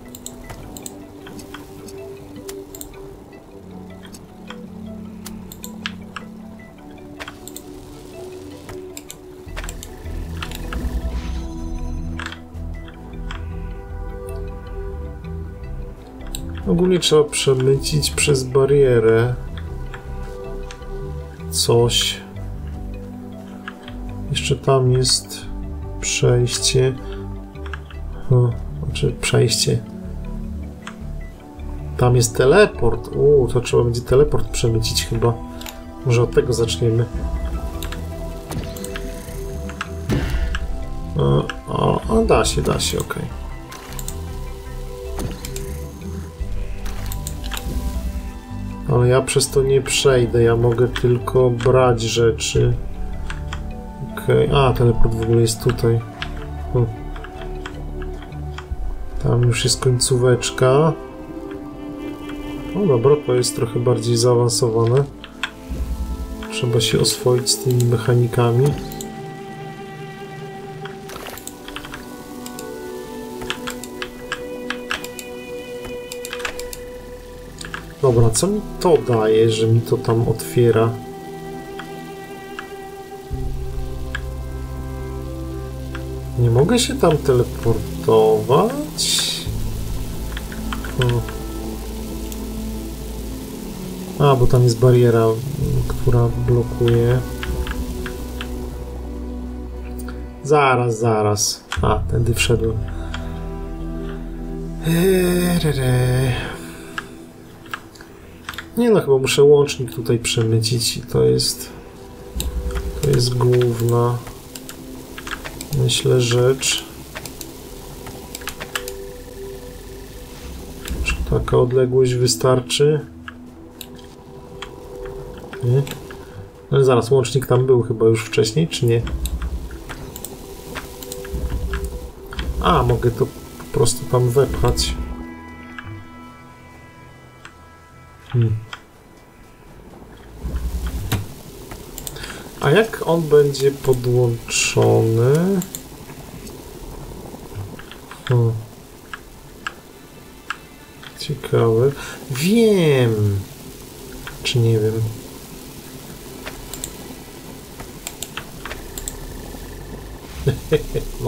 Ogólnie trzeba przemycić przez barierę coś. Jeszcze tam jest przejście. Hm. Czy przejście. Tam jest teleport. Uuu, to trzeba będzie teleport przemycić chyba. Może od tego zaczniemy. A, a, a da się, da się, okej. Okay. Ale ja przez to nie przejdę, ja mogę tylko brać rzeczy. Okej, okay. A, teleport w ogóle jest tutaj. Hm. Tam już jest końcóweczka. No dobra, to jest trochę bardziej zaawansowane. Trzeba się oswoić z tymi mechanikami. Dobra, co mi to daje, że mi to tam otwiera? mogę się tam teleportować? Hmm. A, bo tam jest bariera, która blokuje. Zaraz, zaraz. A, tędy wszedłem. Nie no, chyba muszę łącznik tutaj przemycić i to jest... To jest główna, myślę, rzecz. Czy taka odległość wystarczy? Nie? Ale zaraz, łącznik tam był chyba już wcześniej, czy nie? A, mogę to po prostu tam wepchać. Hmm. A jak on będzie podłączony? Hmm. Ciekawe. Wiem. Czy nie wiem? No.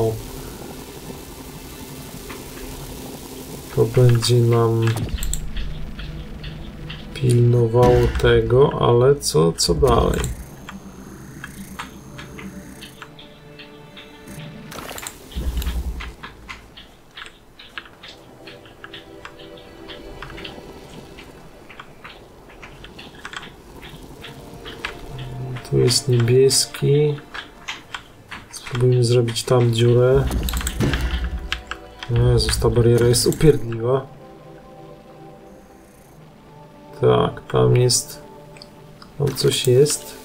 To będzie nam pilnowało tego, ale co, co dalej? Tu jest niebieski. Spróbujmy zrobić tam dziurę. Jezus, ta bariera jest upierdliwa. Tak, tam jest... Tam coś jest.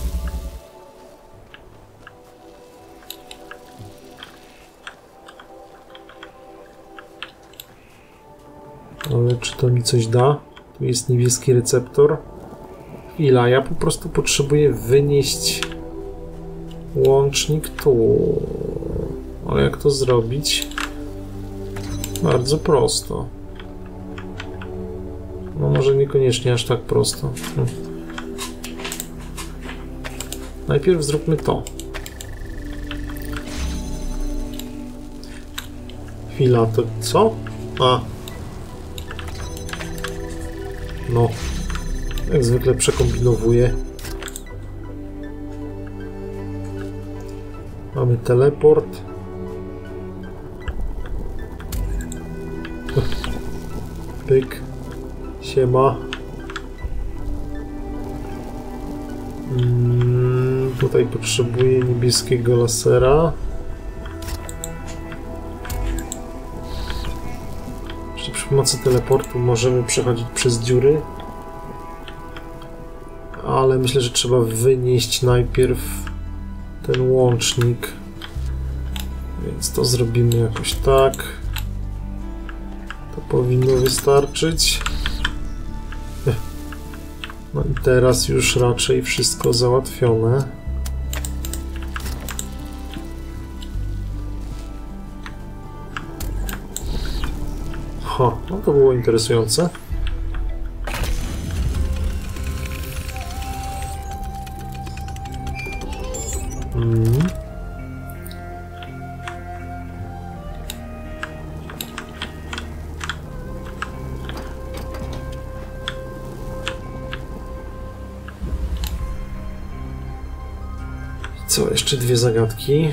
Ale czy to mi coś da? Tu jest niebieski receptor. Chwila, ja po prostu potrzebuję wynieść łącznik tu. Ale jak to zrobić? Bardzo prosto. No może niekoniecznie aż tak prosto. Hm. Najpierw zróbmy to. Chwila, to co? A. No. Jak zwykle przekombinowuję. Mamy teleport. Pyk. Siema. Mm, tutaj potrzebuję niebieskiego lasera. Jeszcze przy pomocy teleportu możemy przechodzić przez dziury. Ale myślę, że trzeba wynieść najpierw ten łącznik. Więc to zrobimy jakoś tak. To powinno wystarczyć. No i teraz już raczej wszystko załatwione. Ha, no to było interesujące. Mm. Co, jeszcze dwie zagadki.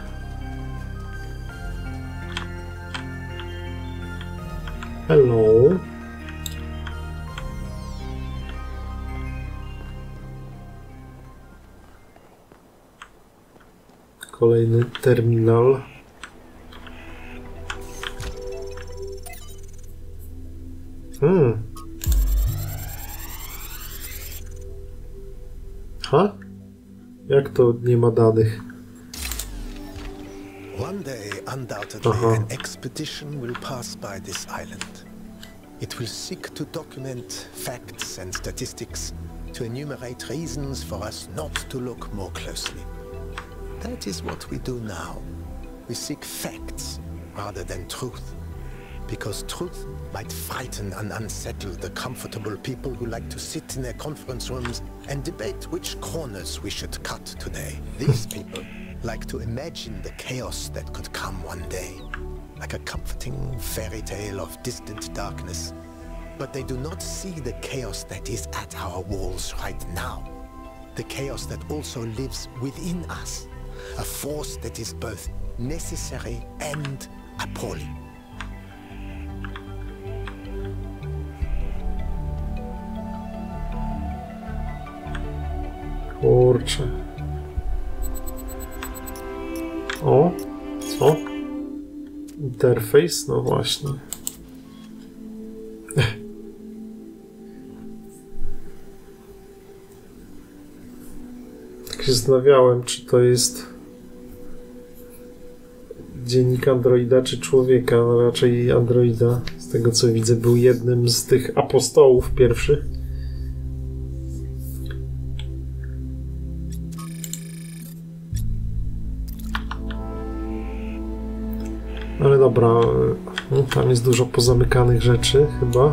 Hello. Kolejny terminal. Hmm. Ha? Jak to nie ma danych? One day, undoubtedly, Aha. an expedition will pass by this island. It will seek to document facts and statistics, to enumerate reasons for us not to look more closely. That is what we do now. We seek facts rather than truth. Because truth might frighten and unsettle the comfortable people who like to sit in their conference rooms and debate which corners we should cut today. These people like to imagine the chaos that could come one day, like a comforting fairy tale of distant darkness. But they do not see the chaos that is at our walls right now. The chaos that also lives within us. A force that is both necessary and appalling. Kurczę. O, co? Interfejs? No właśnie. Tak się zastanawiałem, czy to jest dziennik androida, czy człowieka. No raczej androida. Z tego co widzę, był jednym z tych apostołów pierwszych. Ale dobra, no, tam jest dużo pozamykanych rzeczy chyba.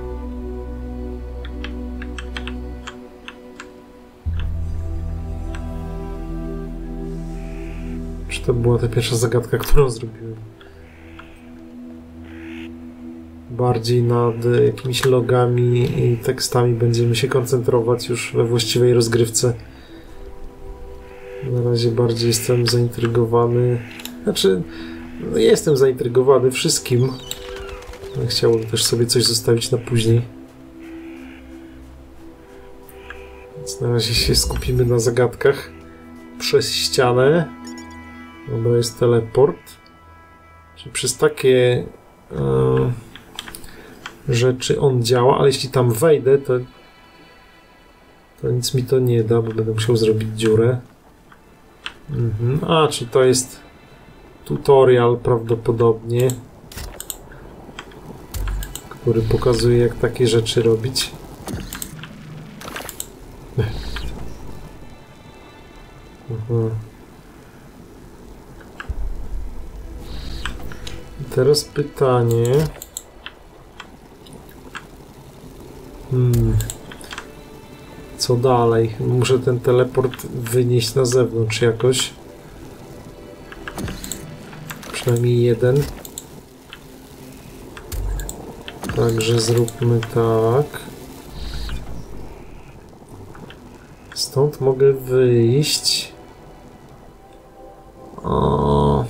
Czy to była ta pierwsza zagadka, którą zrobiłem? Bardziej nad jakimiś logami i tekstami będziemy się koncentrować już we właściwej rozgrywce. Na razie bardziej jestem zaintrygowany. Znaczy... No, jestem zaintrygowany wszystkim. Chciałbym też sobie coś zostawić na później. Więc na razie się skupimy na zagadkach. Przez ścianę. Dobra, jest teleport. Czyli przez takie e, rzeczy on działa, ale jeśli tam wejdę, to, to nic mi to nie da, bo będę musiał zrobić dziurę. Mhm. A, czy to jest tutorial prawdopodobnie, który pokazuje, jak takie rzeczy robić. Aha. Teraz pytanie. Hmm. Co dalej? Muszę ten teleport wynieść na zewnątrz jakoś. Przynajmniej jeden. Także zróbmy tak. Stąd mogę wyjść. O.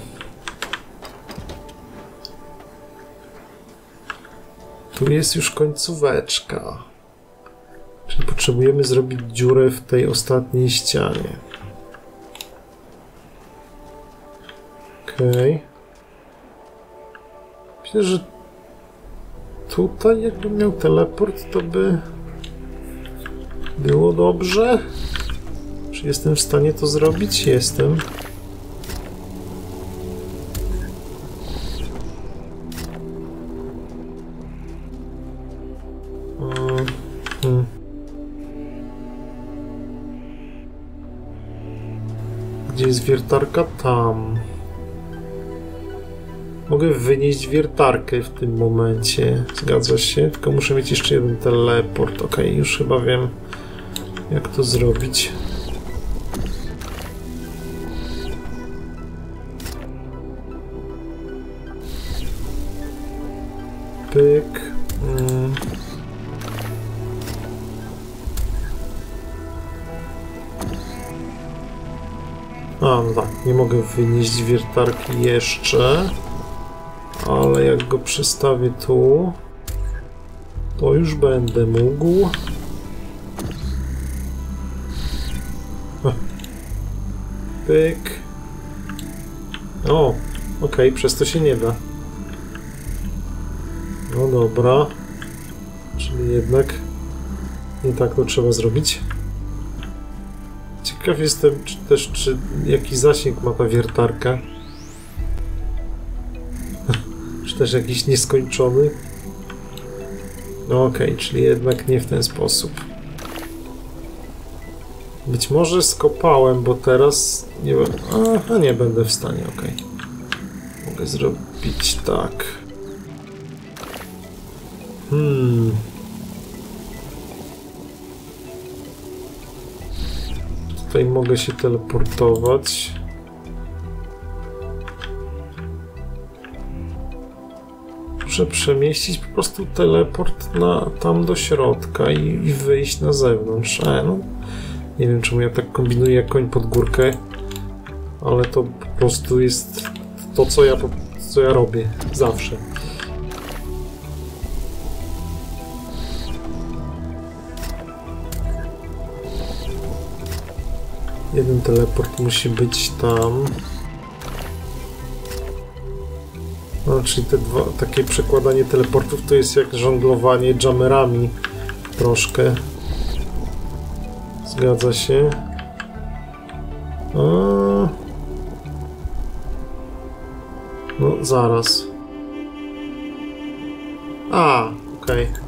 Tu jest już końcóweczka. Czyli potrzebujemy zrobić dziurę w tej ostatniej ścianie. Okej. Okay. Myślę, że tutaj jakbym miał teleport, to by było dobrze. Czy jestem w stanie to zrobić? Jestem. Hmm. Gdzie jest wiertarka? Tam. Mogę wynieść wiertarkę w tym momencie. Zgadza się? Tylko muszę mieć jeszcze jeden teleport. Ok, już chyba wiem, jak to zrobić. Pyk. Mm. A, no tak, nie mogę wynieść wiertarki jeszcze. Ale jak go przestawię tu, to już będę mógł. Pyk. O, okej, okay, przez to się nie da. No dobra. Czyli jednak nie tak to trzeba zrobić. Ciekaw jestem czy też, czy jaki zasięg ma ta wiertarka. Czy też jakiś nieskończony. No okej, okay, czyli jednak nie w ten sposób. Być może skopałem, bo teraz nie wiem. Aha, nie będę w stanie, okej. Okay. Mogę zrobić tak. Hmm. Tutaj mogę się teleportować. Muszę przemieścić po prostu teleport na, tam do środka i, i wyjść na zewnątrz. E, no, nie wiem, czemu ja tak kombinuję jak koń pod górkę, ale to po prostu jest to, co ja, co ja robię zawsze. Jeden teleport musi być tam. No, czyli te dwa, takie przekładanie teleportów to jest jak żonglowanie jammerami troszkę. Zgadza się. A... No, zaraz. A, okej. Okay.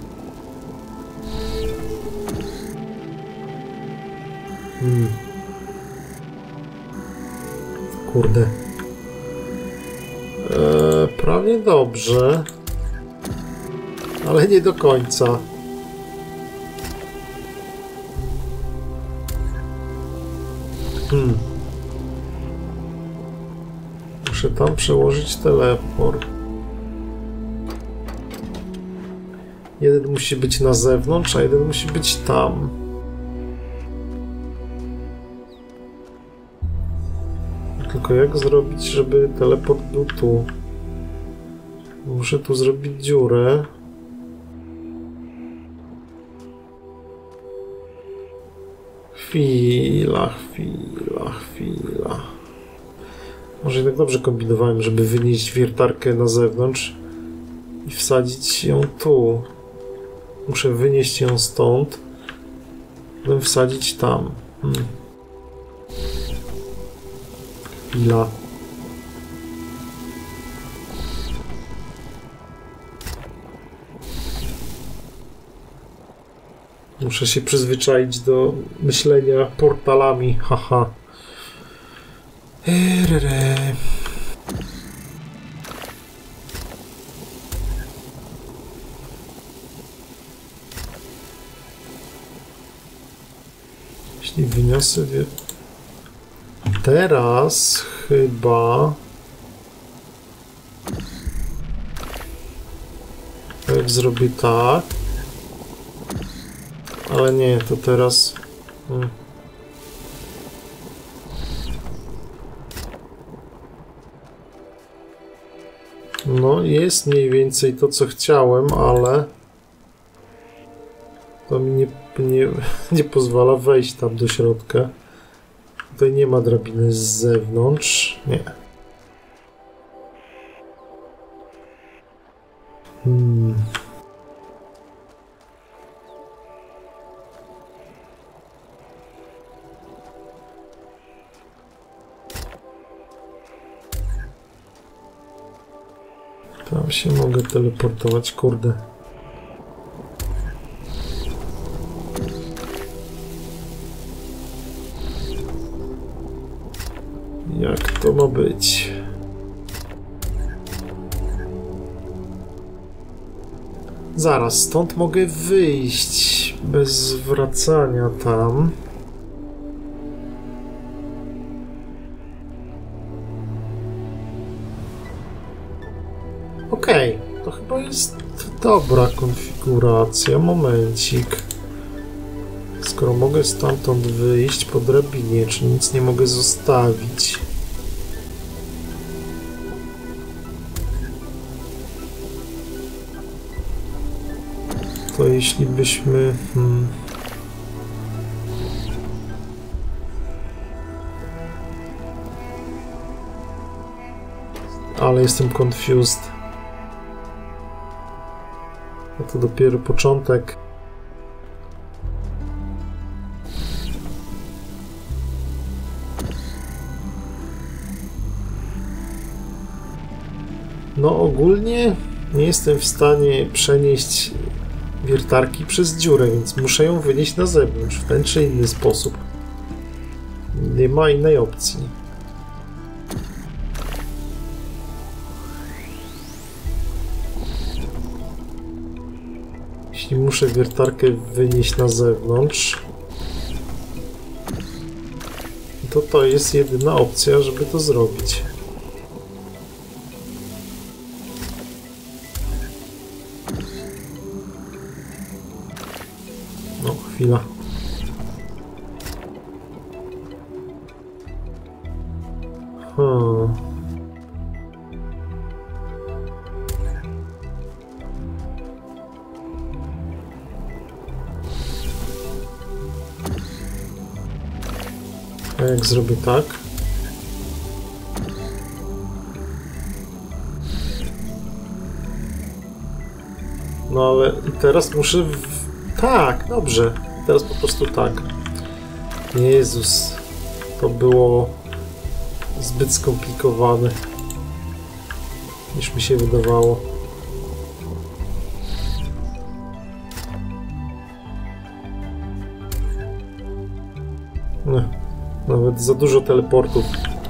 Hmm. Kurde. Eee, prawie dobrze. Ale nie do końca. Hmm. Muszę tam przełożyć teleport. Jeden musi być na zewnątrz, a jeden musi być tam. Tylko jak zrobić, żeby teleport był tu? Muszę tu zrobić dziurę. Chwila, chwila, chwila. Może jednak dobrze kombinowałem, żeby wynieść wiertarkę na zewnątrz i wsadzić ją tu. Muszę wynieść ją stąd, potem wsadzić tam. Hmm. Chwila. Muszę się przyzwyczaić do myślenia portalami, haha. Eee, Jeśli wyniosę... Wie... Teraz chyba... Jak zrobię tak... Ale nie, to teraz... Hmm. No, jest mniej więcej to, co chciałem, ale... To mi nie, nie, nie pozwala wejść tam do środka. Tutaj nie ma drabiny z zewnątrz. Nie. Hmm. Tam się mogę teleportować, kurde. Jak to ma być? Zaraz, stąd mogę wyjść bez wracania tam. Okej, okay, to chyba jest dobra konfiguracja. Momencik. Skoro mogę stamtąd wyjść po drabinie, czy nic nie mogę zostawić? To jeśli byśmy... Hmm, ale jestem confused. A to dopiero początek. No ogólnie nie jestem w stanie przenieść wiertarki przez dziurę, więc muszę ją wynieść na zewnątrz w ten czy inny sposób. Nie ma innej opcji. Jeśli muszę wiertarkę wynieść na zewnątrz, to to jest jedyna opcja, żeby to zrobić. chwila. Hmm. A jak zrobię tak? No ale teraz muszę... W... Tak, dobrze. Teraz po prostu tak. Jezus. To było zbyt skomplikowane, niż mi się wydawało. No, nawet za dużo teleportów.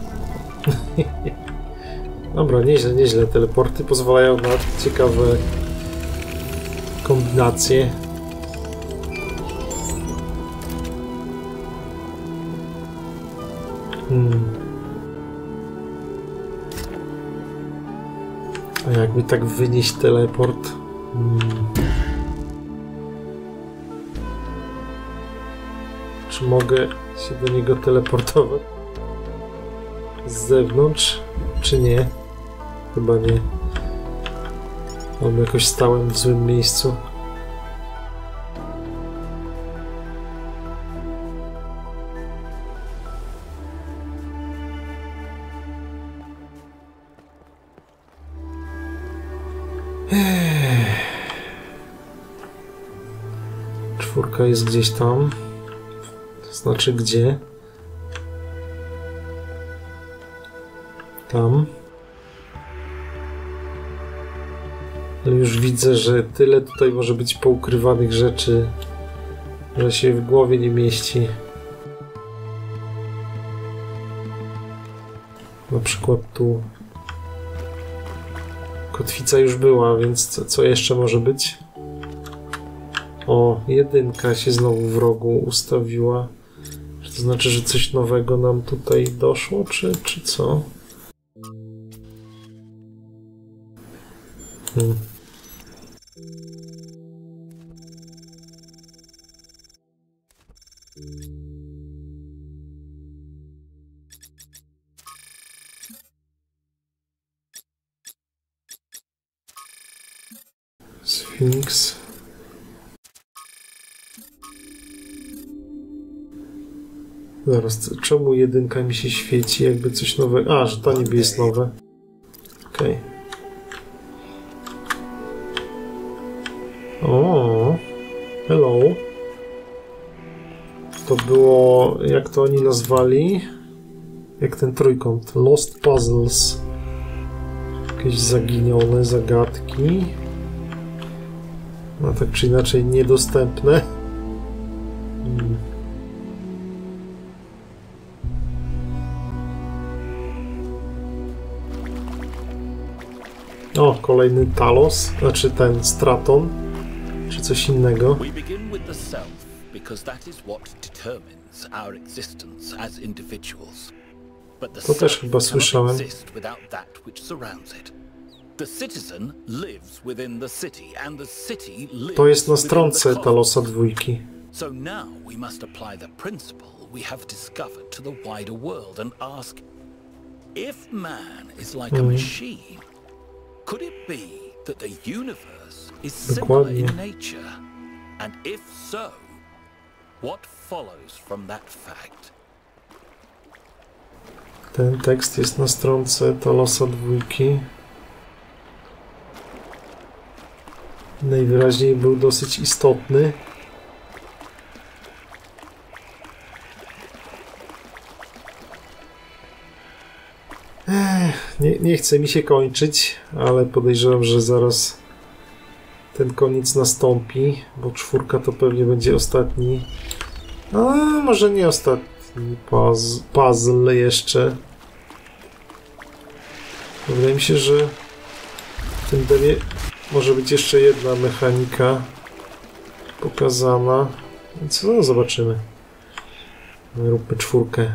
Dobra, nieźle, nieźle. Teleporty pozwalają na ciekawe kombinacje. Hmm. A jakby tak wynieść teleport? Hmm. Czy mogę się do niego teleportować z zewnątrz, czy nie? Chyba nie. Albo jakoś stałem w złym miejscu. Czwórka jest gdzieś tam. To znaczy gdzie? Tam. Ale już widzę, że tyle tutaj może być poukrywanych rzeczy, że się w głowie nie mieści. Na przykład tu kotwica już była, więc co, co jeszcze może być? O, jedynka się znowu w rogu ustawiła. Czy to znaczy, że coś nowego nam tutaj doszło, czy, czy co? Hmm. Sphinx. Zaraz, czemu jedynka mi się świeci, jakby coś nowego? A, że to niby jest nowe. Okej. Okay. O, hello. To było, jak to oni nazwali? Jak ten trójkąt? Lost Puzzles. Jakieś zaginione zagadki. No tak czy inaczej niedostępne. Hmm. O, kolejny Talos, znaczy ten Straton, czy coś innego. We begin with the self because that is what determines our existence as individuals. But the To też chyba self słyszałem. cannot exist without that which surrounds it. The citizen lives within the city and the city lives To jest na within stronce the Talosa dwójki. So now we must apply the principle we have discovered to the wider world and ask, if man is like a machine, could it be that the universe is similar Dokładnie. in nature? And if so, what follows from that fact? Ten tekst jest na stronce Talosa dwójki. Najwyraźniej był dosyć istotny. Ech, nie, nie chce mi się kończyć, ale podejrzewam, że zaraz ten koniec nastąpi, bo czwórka to pewnie będzie ostatni. A może nie ostatni puzzle, puzzle jeszcze. Wydaje mi się, że w tym demie może być jeszcze jedna mechanika pokazana. Więc no, zobaczymy. Róbmy czwórkę.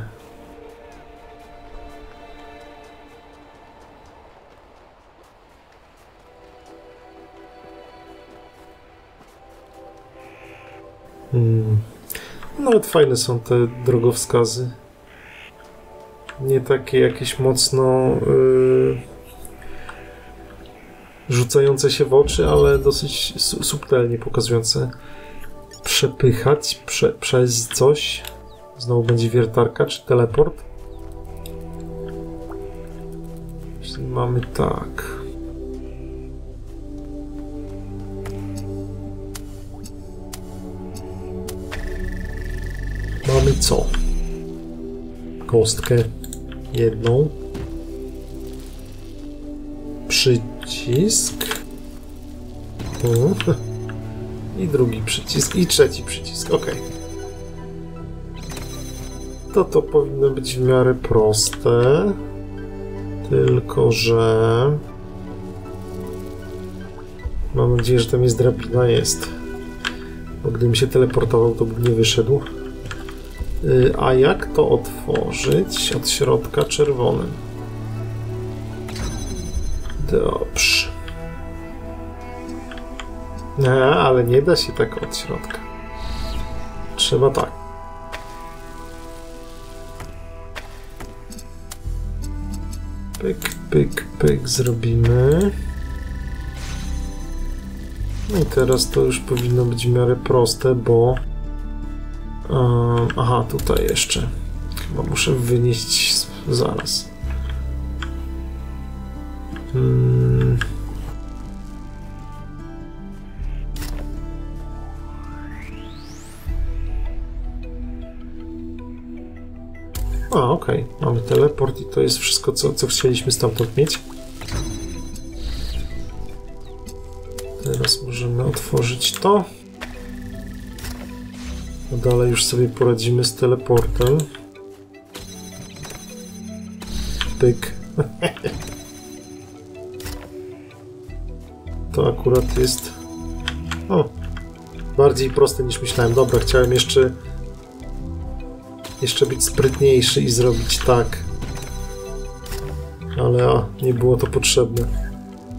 Hmm. Nawet fajne są te drogowskazy. Nie takie jakieś mocno yy, rzucające się w oczy, ale dosyć su subtelnie pokazujące. Przepychać prze przez coś. Znowu będzie wiertarka czy teleport. Czyli mamy tak. Mamy co? Kostkę jedną. Przycisk. O. I drugi przycisk. I trzeci przycisk. Ok. To to powinno być w miarę proste. Tylko, że... Mam nadzieję, że tam jest drabina. Jest. Bo gdybym się teleportował, to bym nie wyszedł. A jak to otworzyć? Od środka czerwonym. Dobrze. A, ale nie da się tak od środka. Trzeba tak. Pyk, pyk, pyk zrobimy. No i teraz to już powinno być w miarę proste, bo... Um, aha, tutaj jeszcze. Chyba muszę wynieść zaraz. Hmm. A, okej. Okay. Mamy teleport i to jest wszystko, co, co chcieliśmy stamtąd mieć. Teraz możemy otworzyć to. A dalej już sobie poradzimy z teleportem. Pyk. To akurat jest... O! Bardziej proste niż myślałem. Dobra, chciałem jeszcze... Jeszcze być sprytniejszy i zrobić tak. Ale a, nie było to potrzebne.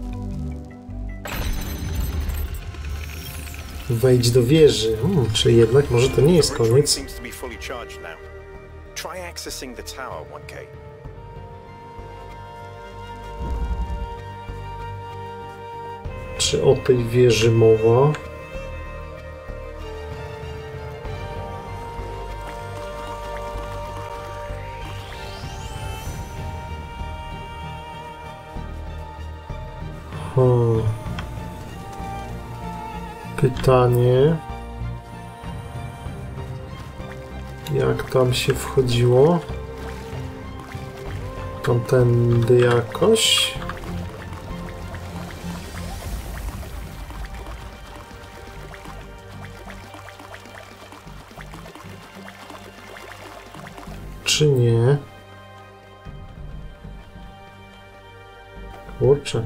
Wejdź do wieży. Hmm, czyli jednak może to nie jest koniec. Czy o tej wieży mowa? Hmm. Pytanie, jak tam się wchodziło? Tamtędy jakoś? Czy nie? Kurczę.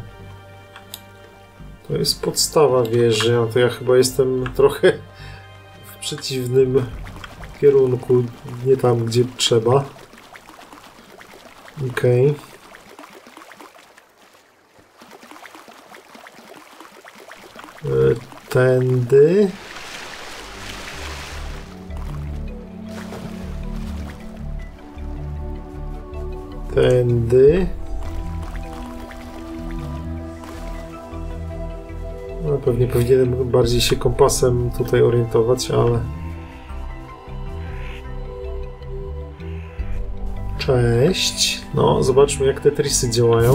To jest podstawa wieży, a to ja chyba jestem trochę w przeciwnym kierunku, nie tam, gdzie trzeba. Okej. Okay. Tędy. Tędy. No, pewnie powinienem bardziej się kompasem tutaj orientować, ale... Cześć. No, zobaczmy, jak Tetrisy działają.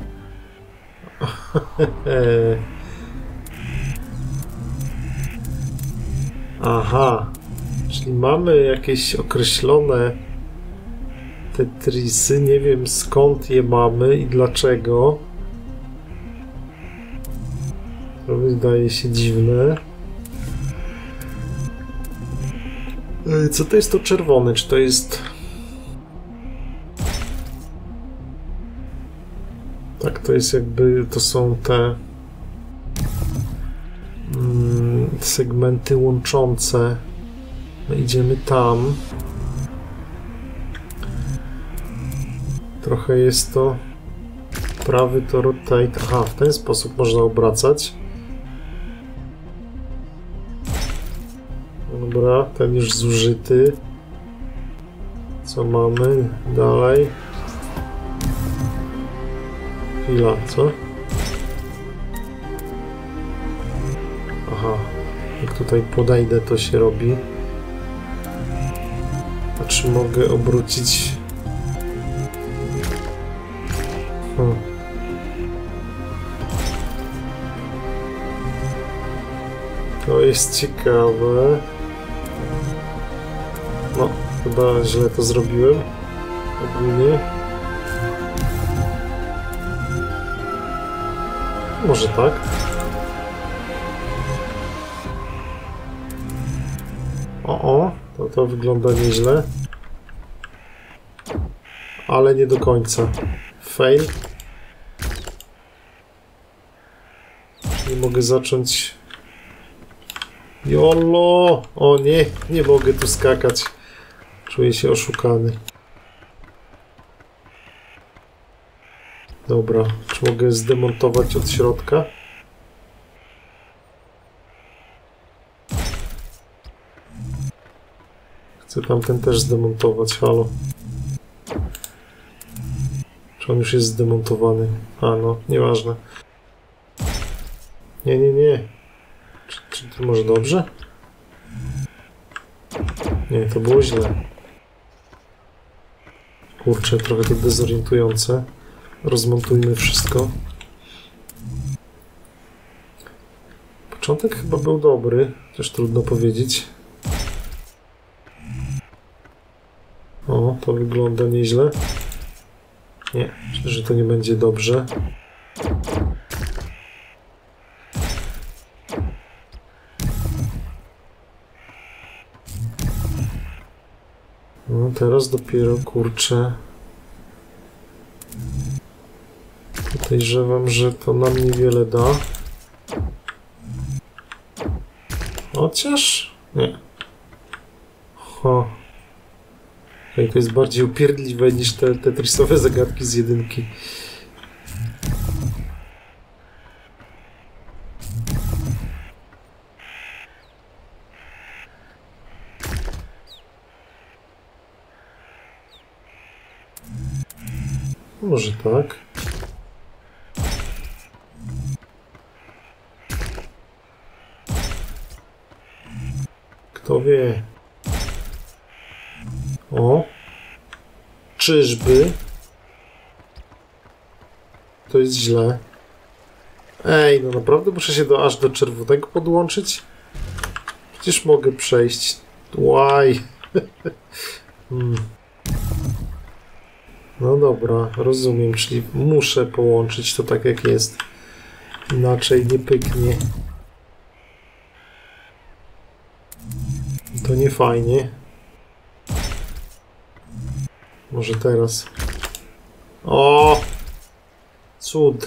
Aha. Czyli mamy jakieś określone Tetrisy. Nie wiem, skąd je mamy i dlaczego. To wydaje się dziwne. Co to jest to czerwone? Czy to jest... Tak, to jest jakby... To są te... Mm, segmenty łączące. No, idziemy tam. Trochę jest to... Prawy to rotate. Aha, w ten sposób można obracać. Dobra, ten już zużyty. Co mamy dalej? Chwila, co? Aha, jak tutaj podejdę, to się robi. A czy mogę obrócić? Hmm. To jest ciekawe. No, chyba źle to zrobiłem. Ogólnie. Może tak. O, o, to, to wygląda nieźle. Ale nie do końca. Fail. Nie mogę zacząć... Jolo! O nie, nie mogę tu skakać. Czuję się oszukany. Dobra, czy mogę zdemontować od środka? Chcę tamten też zdemontować, halo. Czy on już jest zdemontowany? A no, nieważne. Nie, nie, nie. Czy, czy to może dobrze? Nie, to było źle. Kurczę, trochę to dezorientujące. Rozmontujmy wszystko. Początek chyba był dobry, też trudno powiedzieć. O, to wygląda nieźle. Nie, myślę, że to nie będzie dobrze. No teraz dopiero, kurczę. Podejrzewam, że to nam niewiele da. Chociaż... nie. Ho. Okay, to jest bardziej upierdliwe niż te tetrisowe zagadki z jedynki. Może tak. Kto wie? O. Czyżby? To jest źle. Ej, no naprawdę muszę się do, aż do czerwonego podłączyć? Przecież mogę przejść. Łaj. hmm. No dobra, rozumiem, czyli muszę połączyć to tak jak jest. Inaczej nie pyknie. To nie fajnie. Może teraz. O! Cud.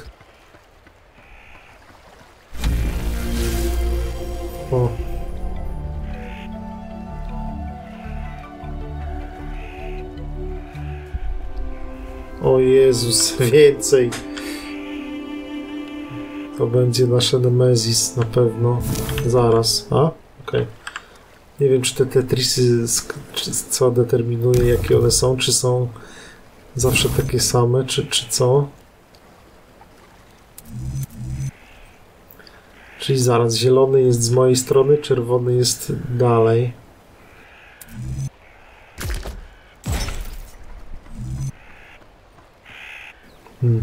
O. O Jezus, więcej. To będzie nasze Nemesis na pewno. Zaraz. A? Okej. Okay. Nie wiem, czy te Tetrisy, czy co determinuje, jakie one są, czy są zawsze takie same, czy, czy co? Czyli zaraz, zielony jest z mojej strony, czerwony jest dalej. Hmm.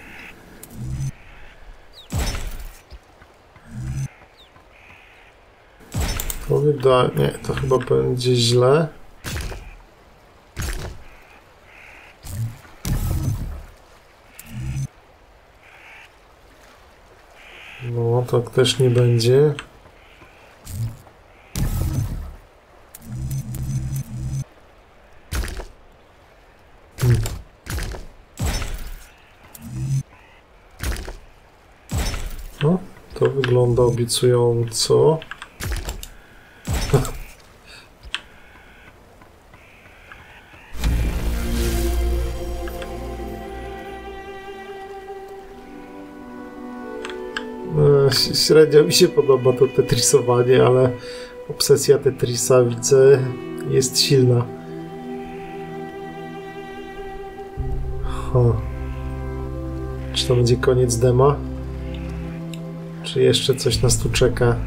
To wydaje... nie, to chyba będzie źle. No, tak też nie będzie. Hmm. No, to wygląda obiecująco. Średnio mi się podoba to tetrisowanie, ale obsesja Tetrisa, widzę, jest silna. Ha. Czy to będzie koniec dema? Czy jeszcze coś nas tu czeka?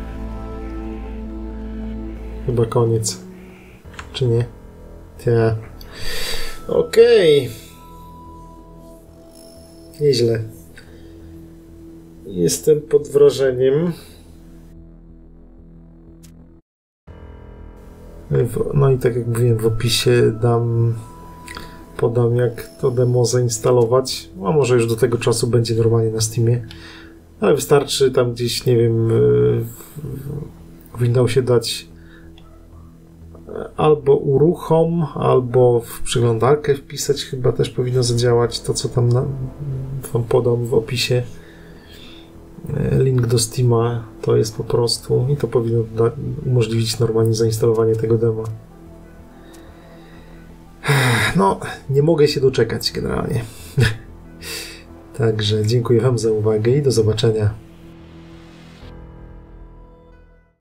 Chyba koniec. Czy nie? Ja. Okej. Okay. Nieźle. Jestem pod wrażeniem. No i tak jak mówiłem, w opisie dam, podam jak to demo zainstalować. A może już do tego czasu będzie normalnie na Steamie. Ale wystarczy tam gdzieś, nie wiem, w Windowsie dać albo uruchom, albo w przeglądarkę wpisać, chyba też powinno zadziałać to, co tam na, wam podam w opisie. Link do Steama to jest po prostu i to powinno da, umożliwić normalnie zainstalowanie tego dema. No, nie mogę się doczekać generalnie. Także dziękuję wam za uwagę i do zobaczenia.